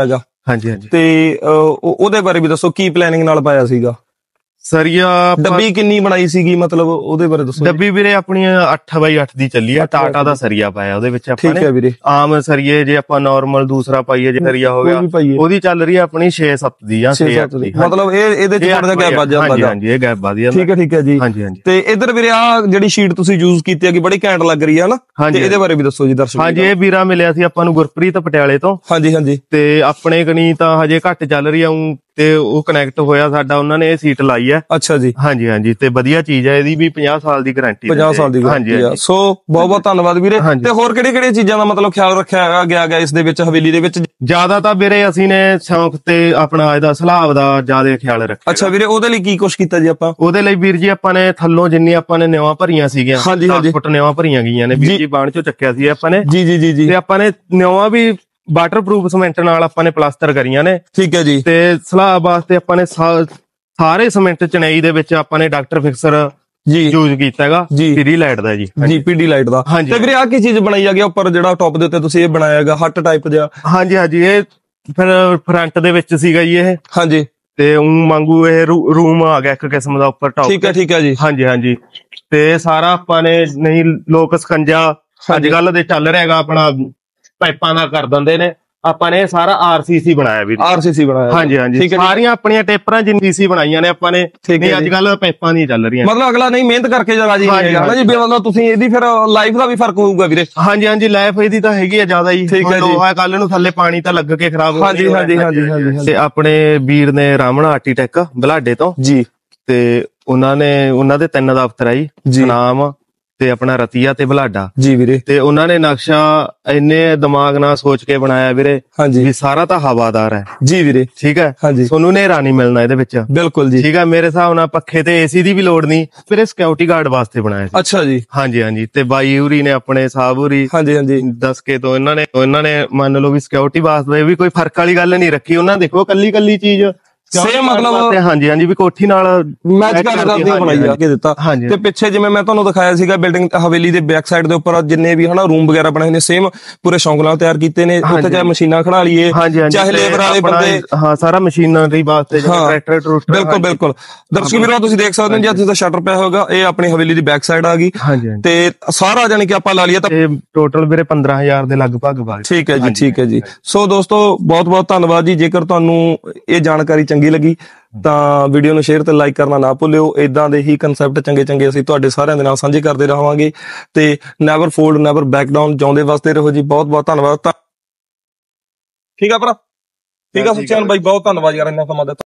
[SPEAKER 3] ਹਾਂਜੀ ਹਾਂਜੀ।
[SPEAKER 2] ਤੇ ਉਹਦੇ ਬਾਰੇ ਵੀ ਦੱਸੋ, ਕੀ ਪਲੈਨਿੰਗ ਨਾਲ ਪਾਇਆ ਸੀਗਾ?
[SPEAKER 3] ਸਰੀਆ
[SPEAKER 2] ਡੱਬੀ ਕਿੰਨੀ ਬਣਾਈ ਸੀਗੀ, ਮਤਲਬ ਉਹਦੇ ਬਾਰੇ ਦੱਸੋ।
[SPEAKER 3] ਡੱਬੀ ਵੀਰੇ ਆਪਣੀ 8x8 ਦੀ ਚੱਲੀ ਆ, ਟਾਟਾ ਦਾ ਸਰੀਆ ਪਾਇਆ ਉਹਦੇ ਵਿੱਚ ਆਪਾਂ ਨੇ।
[SPEAKER 2] ਠੀਕ ਹੈ ਵੀਰੇ।
[SPEAKER 3] ਆਮ ਸਰੀਏ ਜੇ ਆਪਾਂ ਨਾਰਮਲ ਦੂਸਰਾ ਪਾਈਏ, ਜੇ ਸਰੀਆ ਹੋ ਗਿਆ, ਉਹਦੀ ਚੱਲ ਰਹੀ ਆ ਆਪਣੀ 6-7 ਦੀ ਜਾਂ 6-8 ਦੀ।
[SPEAKER 2] ਮਤਲਬ ਇਹਦੇ ਚ ਥੋੜਾ ਜਿਹਾ ਗੈਪ ਵੱਧ ਜਾਂਦਾ।
[SPEAKER 3] ਹਾਂਜੀ ਹਾਂਜੀ, ਇਹ ਗੈਪ ਵਧ ਜਾਂਦਾ।
[SPEAKER 2] ਠੀਕ ਹੈ ਜੀ।
[SPEAKER 3] ਹਾਂਜੀ ਹਾਂਜੀ।
[SPEAKER 2] ਤੇ ਇਧਰ ਵੀਰੇ ਆ ਜਿਹੜੀ ਸ਼ੀਟ ਤੁਸੀਂ ਯੂਜ਼ ਕੀਤੀ ਹੈਗੀ ਬੜੀ ਘੈਂਟ ਲੱਗ ਰਹੀ ਹੈ ਨਾ, ਤੇ ਇਹਦੇ ਬਾਰੇ ਵੀ ਦੱਸੋ ਜੀ ਦਰਸ਼ਕ।
[SPEAKER 3] ਹਾਂਜੀ, ਇਹ ਵੀਰਾ ਮਿਲਿਆ ਸੀ ਆਪਾਂ ਨੂੰ ਗੁਰਪ੍ਰੀਤ ਪਟਿਆਲੇ ਤੋਂ।
[SPEAKER 2] ਹਾਂਜੀ ਹਾਂਜੀ।
[SPEAKER 3] ਤੇ ਆਪਣੇ ਕਣੀ ਤਾਂ ਹਜੇ ਘੱਟ ਚੱਲ ਰਹੀ ਆ, ਤੇ ਉਹ ਕਨੈਕਟ ਹੋਇਆ ਸਾਡਾ, ਉਹਨਾਂ ਨੇ ਇਹ ਸੀਟ ਲਾਈ ਹੈ।
[SPEAKER 2] ਅੱਛਾ ਜੀ।
[SPEAKER 3] ਹਾਂਜੀ ਹਾਂਜੀ, ਤੇ ਵਧੀਆ ਚੀਜ਼ ਹੈ, ਇਹਦੀ ਵੀ 50 ਸਾਲ ਦੀ ਗਾਰੰਟੀ।
[SPEAKER 2] 50 ਸਾਲ ਦੀ ਗਾਰੰਟੀ ਆ। ਸੋ ਬਹੁਤ ਬਹੁਤ ਧੰਨਵਾਦ ਵੀਰੇ। ਤੇ ਹੋਰ ਕਿਹੜੀਆਂ ਚੀਜ਼ਾਂ ਦਾ ਮਤਲਬ ਖਿਆਲ ਰੱਖਿਆ ਗਿਆ ਇਸ ਦੇ ਵਿੱਚ, ਹਵੇਲੀ ਦੇ ਵਿੱਚ?
[SPEAKER 3] ਜ਼ਿਆਦਾ ਤਾਂ ਵੀਰੇ ਅਸੀਂ ਨੇ ਸ਼ੌਂਕ ਤੇ ਆਪਣਾ ਇਹਦਾ ਸਲਾਬ ਦਾ ਜ਼ਿਆਦਾ ਖਿਆਲ ਰੱਖਿਆ।
[SPEAKER 2] ਅੱਛਾ ਵੀਰੇ, ਉਹਦੇ ਲਈ ਕੀ ਕੁਛ ਕੀਤਾ ਜੀ ਆਪਾਂ?
[SPEAKER 3] ਉਹਦੇ ਲਈ ਵੀਰ ਜੀ ਆਪਾਂ ਨੇ ਥੱਲੋਂ ਜਿੰਨੀ ਆਪਾਂ ਨੇ ਨਿਵਾਂ ਭਰੀਆਂ ਸੀਗੀਆਂ, 10 ਫੁੱਟ ਨਿਵਾਂ ਭਰੀਆਂ ਗਈਆਂ ਨੇ ਵੀਰ ਜੀ, ਬਾਣ ਚੋਂ ਚੱਕਿਆ ਸੀ ਆਪਾਂ ਨੇ।
[SPEAKER 2] ਜੀ ਜੀ ਜੀ ਜੀ।
[SPEAKER 3] ਤੇ ਆਪਾਂ ਨੇ ਨਿਵਾਂ ਵੀ ਵਾਟਰਪ੍ਰੂਫ ਸੀਮੈਂਟ ਨਾਲ ਆਪਾਂ ਨੇ ਪਲਾਸਟਰ ਕਰੀਆਂ ਨੇ।
[SPEAKER 2] ਠੀਕ ਹੈ ਜੀ।
[SPEAKER 3] ਤੇ ਸਲਾਬ ਵਾਸਤੇ ਆਪਾਂ ਨੇ ਸਾਰੇ ਸੀਮੈਂਟ ਚਨਈ ਦੇ ਵਿੱਚ ਆਪਾਂ ਨੇ ਡਾਕਟਰ ਫਿਕਸਰ ਜੀ ਯੂਜ਼ ਕੀਤਾ ਹੈਗਾ, ਪੀਡੀ ਲਾਈਟ ਦਾ ਜੀ।
[SPEAKER 2] ਜੀ, ਪੀਡੀ ਲਾਈਟ ਦਾ। ਤੇ ਵੀਰੇ ਆ ਕੀ ਚੀਜ਼ ਬਣਾਈ ਹੈਗੀ ਉੱਪਰ, ਜਿਹੜਾ ਟੌਪ ਦੇ ਉੱਤੇ ਤੁਸੀਂ ਇਹ ਬਣਾਇਆ ਹੈਗਾ ਹੱਟ ਟਾਈਪ ਜਿਹਾ?
[SPEAKER 3] ਹਾਂਜੀ ਹਾਂਜੀ, ਇਹ ਫਿਰ ਫਰੰਟ ਦੇ ਵਿੱਚ ਸੀਗਾ ਜੀ ਇਹ।
[SPEAKER 2] ਹਾਂਜੀ।
[SPEAKER 3] ਤੇ ਵਾਂਗੂ ਇਹ ਰੂਮ ਆ ਗਿਆ ਇੱਕ ਕਿਸਮ ਦਾ ਉੱਪਰ ਟੌਪ।
[SPEAKER 2] ਠੀਕ ਹੈ ਜੀ।
[SPEAKER 3] ਹਾਂਜੀ ਹਾਂਜੀ। ਤੇ ਸਾਰਾ ਆਪਾਂ ਨੇ ਨਹੀਂ ਲੋਕ ਸਕੰਜਾ ਅੱਜ ਕੱਲ ਦੇ ਚੱਲ ਰਿਹਾ ਹੈਗਾ ਆਪਣਾ, ਪਾਈਪਾਂ ਦਾ ਕਰ ਦਿੰਦੇ ਨੇ, ਆਪਾਂ ਨੇ ਸਾਰਾ ਆਰਸੀਸੀ ਬਣਾਇਆ ਵੀ।
[SPEAKER 2] ਆਰਸੀਸੀ ਬਣਾਇਆ।
[SPEAKER 3] ਹਾਂਜੀ ਹਾਂਜੀ, ਸਾਰੀਆਂ ਆਪਣੀਆਂ ਟੇਪਰਾਂ ਜਿੰਨੀ ਸੀ ਬਣਾਈਆਂ ਨੇ ਆਪਾਂ ਨੇ। ਨਹੀਂ ਅੱਜ ਕੱਲ ਪਾਈਪਾਂ ਨਹੀਂ ਚੱਲ ਰਹੀਆਂ,
[SPEAKER 2] ਮਤਲਬ ਅਗਲਾ ਨਹੀਂ ਮਿਹਨਤ ਕਰਕੇ ਜਰਾ ਜੀ ਹੈਗਾ ਜੀ, ਮਤਲਬ ਤੁਸੀਂ ਇਹਦੀ ਫਿਰ ਲਾਈਫ ਦਾ ਵੀ ਫਰਕ ਹੋਊਗਾ ਵੀਰੇ?
[SPEAKER 3] ਹਾਂਜੀ ਹਾਂਜੀ, ਲਾਈਫ ਇਹਦੀ ਤਾਂ ਹੈਗੀ ਆ ਜ਼ਿਆਦਾ ਜੀ। ਲੋਹਾ ਕੱਲ ਨੂੰ ਥੱਲੇ ਪਾਣੀ ਤਾਂ ਲੱਗ ਕੇ ਖਰਾਬ ਹੋ
[SPEAKER 2] ਹਾਂਜੀ ਹਾਂਜੀ ਹਾਂਜੀ।
[SPEAKER 3] ਤੇ ਆਪਣੇ ਵੀਰ ਨੇ ਰਾਮਣਾ ਆਰਕੀਟੈਕ ਬਲਾਡੇ ਤੋਂ ਜੀ, ਤੇ ਉਹਨਾਂ ਦੇ 3 ਦਫ਼ਤਰ ਆ ਜੀ, ਨਾਮ ਤੇ ਆਪਣਾ ਰਤੀਆ ਤੇ ਬਲਾਡਾ
[SPEAKER 2] ਜੀ ਵੀਰੇ। ਤੇ
[SPEAKER 3] ਉਹਨਾਂ ਨੇ ਨਕਸ਼ਾ ਇੰਨੇ ਦਿਮਾਗ ਨਾਲ ਸੋਚ ਕੇ ਬਣਾਇਆ ਵੀਰੇ, ਵੀ ਸਾਰਾ ਤਾਂ ਹਵਾਦਾਰ ਹੈ ਜੀ ਵੀਰੇ। ਠੀਕ ਹੈ, ਤੁਹਾਨੂੰ ਹਨੇਰਾ ਨਹੀਂ ਮਿਲਣਾ ਇਹਦੇ ਵਿੱਚ। ਬਿਲਕੁਲ ਜੀ। ਠੀਕ ਹੈ, ਮੇਰੇ ਹਿਸਾਬ ਨਾਲ ਪੱਖੇ ਤੇ ਏਸੀ ਦੀ ਵੀ ਲੋੜ ਨਹੀਂ, ਫਿਰ ਇਹ ਸਿਕਿਉਰਿਟੀ ਗਾਰਡ ਵਾਸਤੇ ਬਣਾਇਆ ਸੀ।
[SPEAKER 2] ਅੱਛਾ ਜੀ।
[SPEAKER 3] ਹਾਂਜੀ ਹਾਂਜੀ। ਤੇ ਬਾਈ ਉਰੀ ਨੇ ਆਪਣੇ ਸਾਹਿਬ ਉਰੀ ਦੱਸ ਕੇ ਤੋਂ ਇਹਨਾਂ ਨੇ ਮੰਨ ਲਓ ਵੀ ਸਿਕਿਉਰਿਟੀ ਵਾਸਤੇ ਵੀ ਕੋਈ ਫਰਕ ਵਾਲੀ ਗੱਲ ਨਹੀਂ ਰੱਖੀ। ਉਹਨਾਂ ਦੇਖੋ ਕੱਲੀ ਚੀਜ਼
[SPEAKER 2] ਸੇਮ ਮਤਲਬ
[SPEAKER 3] ਹਾਂਜੀ ਹਾਂਜੀ, ਵੀ ਕੋਠੀ ਨਾਲ
[SPEAKER 2] ਮੈਚ ਕਰਦੇ ਬਣਾਈ ਆ ਕੇ ਦਿੱਤਾ। ਤੇ ਪਿੱਛੇ ਜਿਵੇਂ ਮੈਂ ਤੁਹਾਨੂੰ ਦਿਖਾਇਆ ਸੀਗਾ ਬਿਲਡਿੰਗ ਹਵੇਲੀ ਦੇ ਬੈਕ ਸਾਈਡ ਦੇ ਉੱਪਰ ਜਿੰਨੇ ਵੀ ਹਨਾ ਰੂਮ ਵਗੈਰਾ ਬਣੇ ਨੇ, ਸੇਮ ਪੂਰੇ ਸ਼ੌਂਕ ਨਾਲ ਤਿਆਰ ਕੀਤੇ ਨੇ। ਉੱਥੇ ਚਾਹੇ ਮਸ਼ੀਨਾਂ ਖੜਾ ਲਈਏ, ਚਾਹੇ ਲੇਬਰ ਵਾਲੇ ਬੰਦੇ,
[SPEAKER 3] ਹਾਂ ਸਾਰਾ ਮਸ਼ੀਨਰੀ ਵਾਸਤੇ ਟਰੈਕਟਰ।
[SPEAKER 2] ਬਿਲਕੁਲ ਦਰਸ਼ਕ ਵੀਰੋ, ਤੁਸੀਂ ਦੇਖ ਸਕਦੇ ਹੋ ਜੀ ਇੱਥੇ ਦਾ ਸ਼ਟਰ ਪਿਆ ਹੋਗਾ, ਇਹ ਆਪਣੀ ਹਵੇਲੀ ਦੀ ਬੈਕ ਸਾਈਡ ਆ ਗਈ। ਤੇ ਸਾਰਾ ਜਾਨੀ ਕਿ ਆਪਾਂ ਲਾ ਲਈਏ ਤਾਂ
[SPEAKER 3] ਟੋਟਲ ਵੀਰੇ 15,000 ਦੇ ਲਗਭਗ ਬਾਅਦ।
[SPEAKER 2] ਠੀਕ ਹੈ ਜੀ, ਠੀਕ ਹੈ ਜੀ। ਸੋ ਦੋਸਤੋ ਬਹੁਤ ਬਹੁਤ ਧੰਨਵਾਦ ਜੀ। ਜੇਕਰ ਤੁਹਾਨੂੰ ਇਹ ਜਾਣਕਾਰੀ ਚੰਗੀ ਲੱਗੀ ਤਾਂ ਵੀਡੀਓ ਨੂੰ ਸ਼ੇਅਰ ਤੇ ਲਾਈਕ ਕਰਨਾ ਨਾ ਭੁੱਲਿਓ। ਇਦਾਂ ਦੇ ਹੀ ਕਨਸੈਪਟ ਚੰਗੇ ਅਸੀਂ ਤੁਹਾਡੇ ਸਾਰਿਆਂ ਦੇ ਨਾਲ ਸਾਂਝੇ ਕਰਦੇ ਰਹਾਂਗੇ। ਤੇ never fold, never back down, ਜਿਉਂਦੇ ਵਾਸਤੇ ਰਹੋ ਜੀ। ਬਹੁਤ ਬਹੁਤ ਧੰਨਵਾਦ। ਠੀਕ ਆ ਭਰਾ, ਠੀਕ ਆ ਸੁਚੈਨ ਬਾਈ, ਬਹੁਤ ਧੰਨਵਾਦ ਯਾਰ ਇੰਨਾ ਸਮਾਂ ਦਿੱਤਾ।